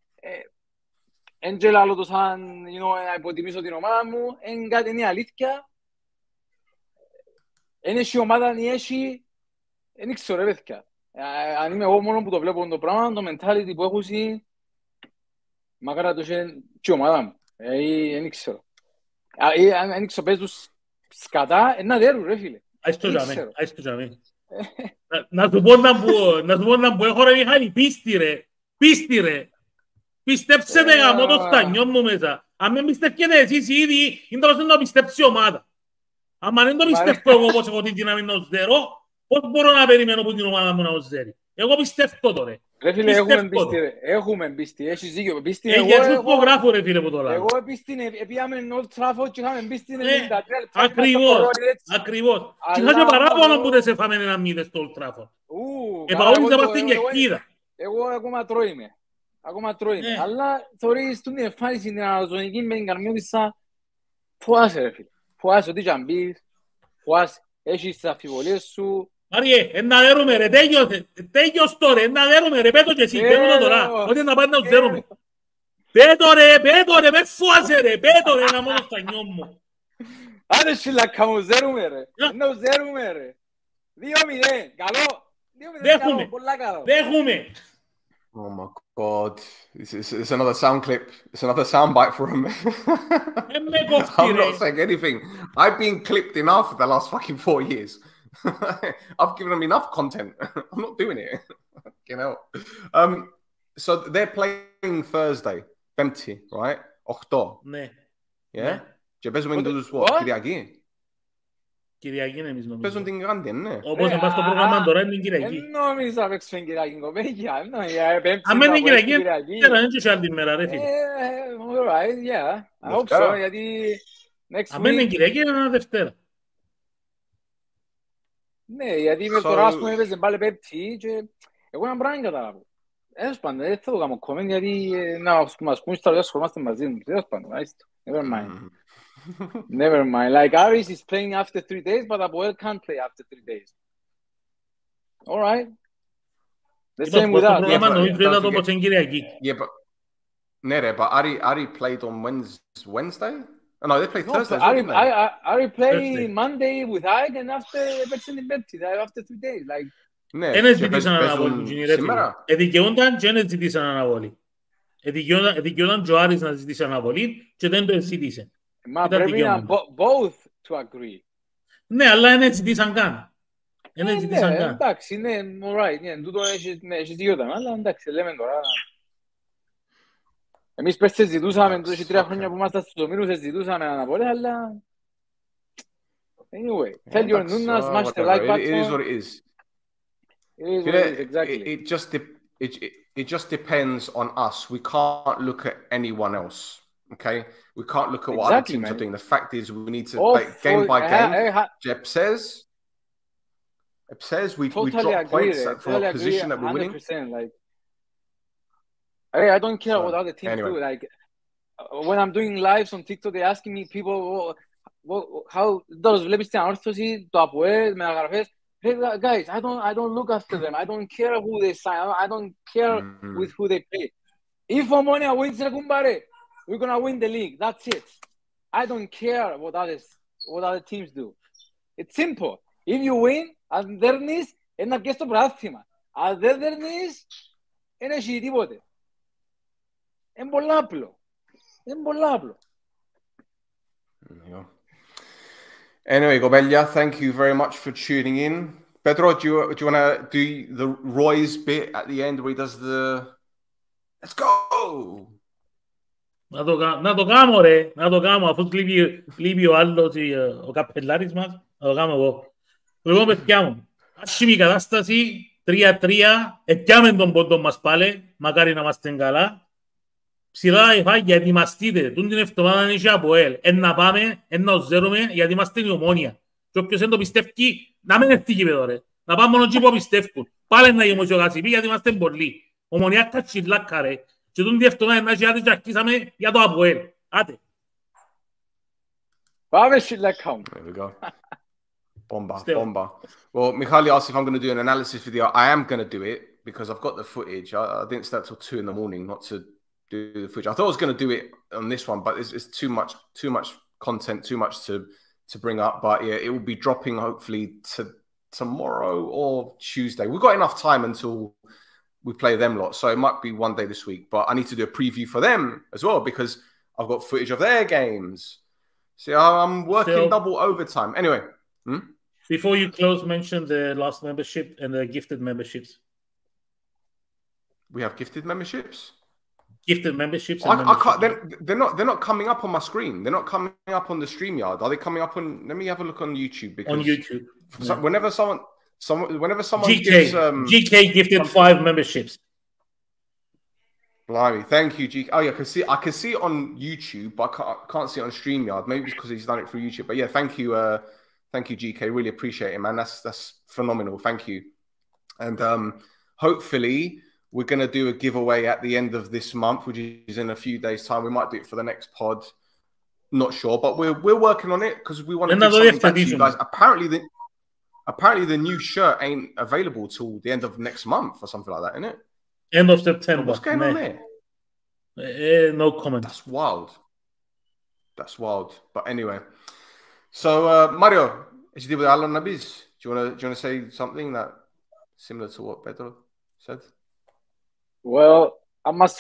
Εν και λάλλον το σαν να υποτιμήσω την ομάδα μου, εν κάτι είναι αλήθεια. Εν έχει ομάδα, εν έχει, δεν ξέρω ρε παιδιά. Αν είμαι εγώ μόνο που το βλέπω το πράγμα, το mentality που έχω εσύ, μακάρα το έχει και η ομάδα μου. Δεν ξέρω. Αν ξέρω πες τους σκατά, να δέρουν ρε φίλε. Ας το τζαμί. Να σου πω να που έχω ρε Μιχάλη, πίστη ρε. Πιστέψτε γαμώ το φτανιό μου μέσα. Αν με πιστεύετε εσείς ήδη, είναι τόσο να πιστέψει η ομάδα. Αν δεν το πιστεύω εγώ πως έχω την δύναμη να οσδέρω, πώς μπορώ να περιμένω που την ομάδα μου να οσδέρει. Εγώ πιστεύω τώρα. Ρε φίλε, έχουμε πίστη, έχεις δίκιο. Έχεις υπογράφω ρε φίλε που το λέω. Εγώ πίστη, πήγαμε Old Trafford και είχαμε πίστη 93 Ακριβώς. Και είχα και παράπονο που δεν σε φάμε ένα μήδες στο Old Trafford. Επαγόνιζα μας την κεκκίδα. Εγώ ακόμα τρώείμαι. Αλλά θωρείς την εμφάνιση την αναζωνική με την καρμιώτισσα. Φοάσαι ρε φίλε. Φοάσαι ό,τι και αν πεις. Φοάσαι. Έχεις τις αμφιβολίες σου. Άριε, να δέρουμε ρε. Τέλειος τώρα. Να δέρουμε ρε. Πέτω και εσύ. Πέτω το τώρα. Ότι να πάνε να τους δέρουμε. Πέτω ρε. Με φοάσαι ρε. Πέτω ρε. Να μόνο στα νιό μου. Άντε σιλακά μου. Ζέρουμε ρε. Να ζέρουμε ρε. 2-0. Καλό. 2-0. Πολλά καλό. Δέχουμε. Oh my God! It's another sound clip. It's another sound bite for him. I'm not saying anything. I've been clipped enough the last fucking 4 years. I've given them enough content. I'm not doing it. You know. So they're playing Thursday. Pempty, right? 8. Ναι. Yeah. Και παίζουμε τους what? Κυριακή. Κυριακή είναι εμείς νομίζω. Παίζουν την Grande, ναι. Όπως να πας στο πρόγραμμα τώρα είναι την Κυριακή. Δεν νομίζω να παίξουν Κυριακή, κοπέγια. Αν είναι Κυριακή, δεν είναι και άλλη μέρα, ρε φίλε. Alright, yeah. I hope so, γιατί next week... Αν είναι Κυριακή, είναι ένα Δευτέρα. Ναι, γιατί με τώρα, ας πούμε, έπαιζε πάλι Πέμπτη και εγώ ένα πράγμα καταλάβω. Έως πάντα, δεν θα το κάνω comment, γιατί να μας πούν στα λόγια σχολμάστε μαζί μου. Έως πάντα, never mind. Never mind. Like Aris is playing after 3 days, but Apoel can't play after 3 days. All right. The same with us. Yeah, but Nere, but Ari played on Wednesday. Oh, no, they played Thursday. Ari played Monday with Ike, and after after 3 days, like. Ένα ζητήσαν αναβολή. Εδικαιόνταν και δεν ζητήσαν αναβολή. Εδικαιόνταν και ο Άρης να ζητήσει αναβολή και δεν το ζητήσε. Μα πρέπει να both to agree. Ναι, αλλά δεν ζητήσαν καν. Εντάξει, είναι alright. Τούτο έχεις δικαιώτα, αλλά εντάξει, λέμε τώρα. Εμείς πέρσι ζητούσαμε, τόσοι 3 χρόνια που ήμασταν στους ομίλους, ζητούσαμε αναβολή, αλλά... Anyway, tell your Nuna, smash the like button. It is what it is. It is, exactly. It just depends on us. We can't look at anyone else. Okay, we can't look at what other teams are doing. The fact is, we need to play game by game. Jeb says we drop points from a position that we're winning. Like, I don't care what other teams do. Like when I'm doing lives on TikTok, they're asking me people, how does βλέπεις την ανόρθωση, το Αποέλ, με αγραφές. Hey guys, I don't look after them. I don't care who they sign. I don't care with who they play. If Omonia wins, we're gonna win the league. That's it. I don't care what other teams do. It's simple. If you win, and there is, and get the πρωτάθλημα. Αν δεν δέρνεις, δεν έχει τίποτε. Είναι πολύ απλό. Είναι πολύ απλό. Anyway, Gobella, thank you very much for tuning in. Pedro, do you want to do the Roy's bit at the end where he does the let's go? Να το κάνω ρε, να το κάνω αφού λείπει ο άλλος, ο καπελάρης μας, να το κάνω εγώ. Λοιπόν, παιδιά μου, άσχημη κατάσταση, 3-3, επιάμε τον πόντο μας πάλι, μακάρι να είμαστε καλά. Ψηλά εφάγια, ετοιμαστείτε, τούν την εβδομάδα είναι και από ελ. Να πάμε, να οζέρουμε, γιατί είμαστε η Ομόνια. Και όποιος δεν το πιστεύει, να μην έρθει γήπεδο ρε. Να πάμε μόνο εκεί που πιστεύουν. Πάλι να γεμώσει ο Γασιπί, γιατί είμαστε πολλοί. Ομονιά τα τσιλάκα ρε. Και τούν την εβδομάδα να και αρχίσαμε για το από ελ. Άτε. Πάμε τσιλάκα μου. There we go. Bomba. Well, Michali asked if I'm going to do an analysis video. I am going to do it because I've got the footage. I didn't start till 2 in the morning not to do the footage. I thought I was going to do it on this one, but it's too much content, too much to bring up. But yeah, it will be dropping hopefully tomorrow or Tuesday. We've got enough time until we play them lot, so it might be one day this week. But I need to do a preview for them as well because I've got footage of their games. See, I'm working double overtime. Anyway. Before you close, mention the last membership and the gifted memberships. We have gifted memberships? Gifted memberships. I can't. They're not coming up on my screen. They're not coming up on the StreamYard. Are they coming up on? Let me have a look on YouTube. Because on YouTube. Whenever someone GK, gives GK gifted 5 memberships. Blimey, thank you, GK. Oh yeah, I can see it on YouTube, but I can't see it on StreamYard. Maybe it's because he's done it through YouTube. But yeah, thank you. Thank you, GK. Really appreciate it, man. That's phenomenal. Thank you. And hopefully we're going to do a giveaway at the end of this month, which is in a few days' time. We might do it for the next pod. Not sure, but we're working on it because we want to give something back to you guys. Apparently the new shirt ain't available till the end of next month or something like that, isn't it? End of September. What's going on there? No comment. That's wild. But anyway. So, Mario, as you did with Alan Nabiz, do you want to say something that similar to what Pedro said? Well, I must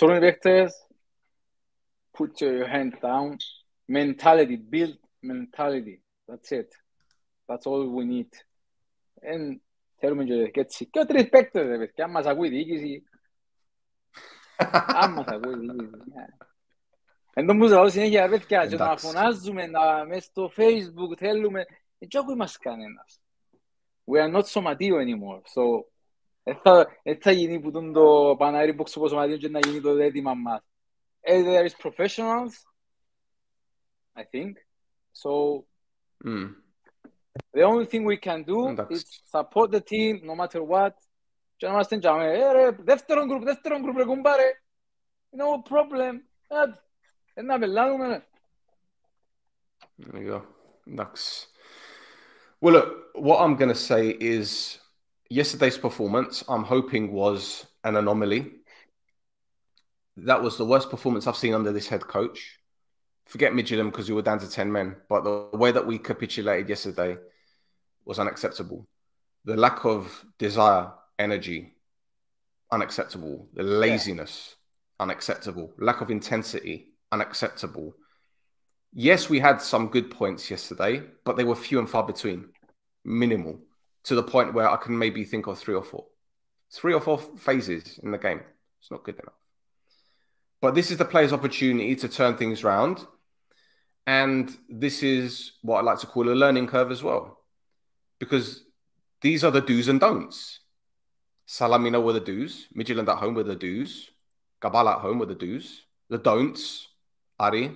put your hand down. Mentality, build mentality. That's it. That's all we need. And θέλουμε και έτσι. Και ο respect, παιδιά, αν μας ακούει η διοίκηση. Αν μας ακούει η διοίκηση. Εν τω που ζω συνέχεια, παιδιά, και να φωνάζουμε μες στο Facebook, θέλουμε. Έτσι ακούει μας κανένας. We are not σωματείο anymore. So, θα γίνει που τον το Παναέρι Μποξοπο σωματείο και να γίνει το αίτημα μας. There is professionals, I think. So, the only thing we can do is support the team, no matter what. Και να είμαστε τζάμε, δεύτερον γκρουπ, ρε κουμπάρε. No problem. Να πελάνουμε. There you go. Nice. Well, look, what I'm going to say is yesterday's performance, I'm hoping, was an anomaly. That was the worst performance I've seen under this head coach. Forget Midtjylland because we were down to 10 men, but the way that we capitulated yesterday was unacceptable. The lack of desire, energy, unacceptable. The laziness, unacceptable. Lack of intensity, unacceptable. Yes, we had some good points yesterday, but they were few and far between. Minimal. To the point where I can maybe think of 3 or 4. 3 or 4 phases in the game. It's not good enough. But this is the player's opportunity to turn things around. And this is what I like to call a learning curve as well. Because these are the do's and don'ts. Salamina were the do's. Midtjylland at home were the do's. Gabala at home were the do's. The don'ts, Ari.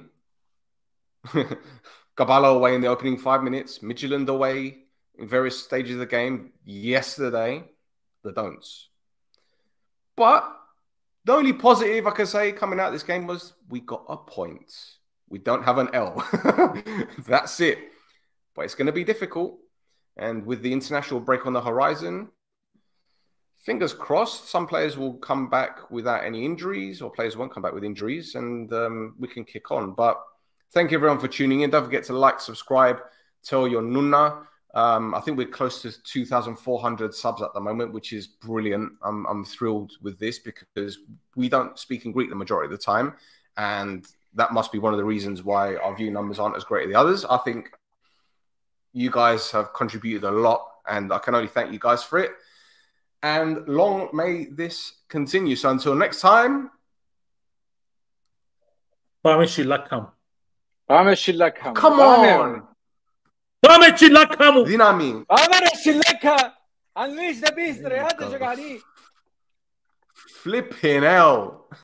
Gabala away in the opening 5 minutes. Midtjylland away in various stages of the game. Yesterday, the don'ts. But the only positive I can say coming out of this game was we got a point. We don't have an L. That's it. But it's going to be difficult. And with the international break on the horizon, fingers crossed, some players will come back without any injuries, or players won't come back with injuries, and we can kick on. But thank you everyone for tuning in. Don't forget to like, subscribe, tell your nunna. I think we're close to 2,400 subs at the moment, which is brilliant. I'm thrilled with this because we don't speak in Greek the majority of the time. And that must be one of the reasons why our view numbers aren't as great as the others. I think you guys have contributed a lot, and I can only thank you guys for it. And long may this continue. So until next time. Πάμε σιλάκα μου. Πάμε σιλάκα μου. Come on. Πάμε σιλάκα μου. Δύναμη. Πάμε ρε σιλάκα. Unleash the beast ρε. Άντε και κανεί. Flipping hell.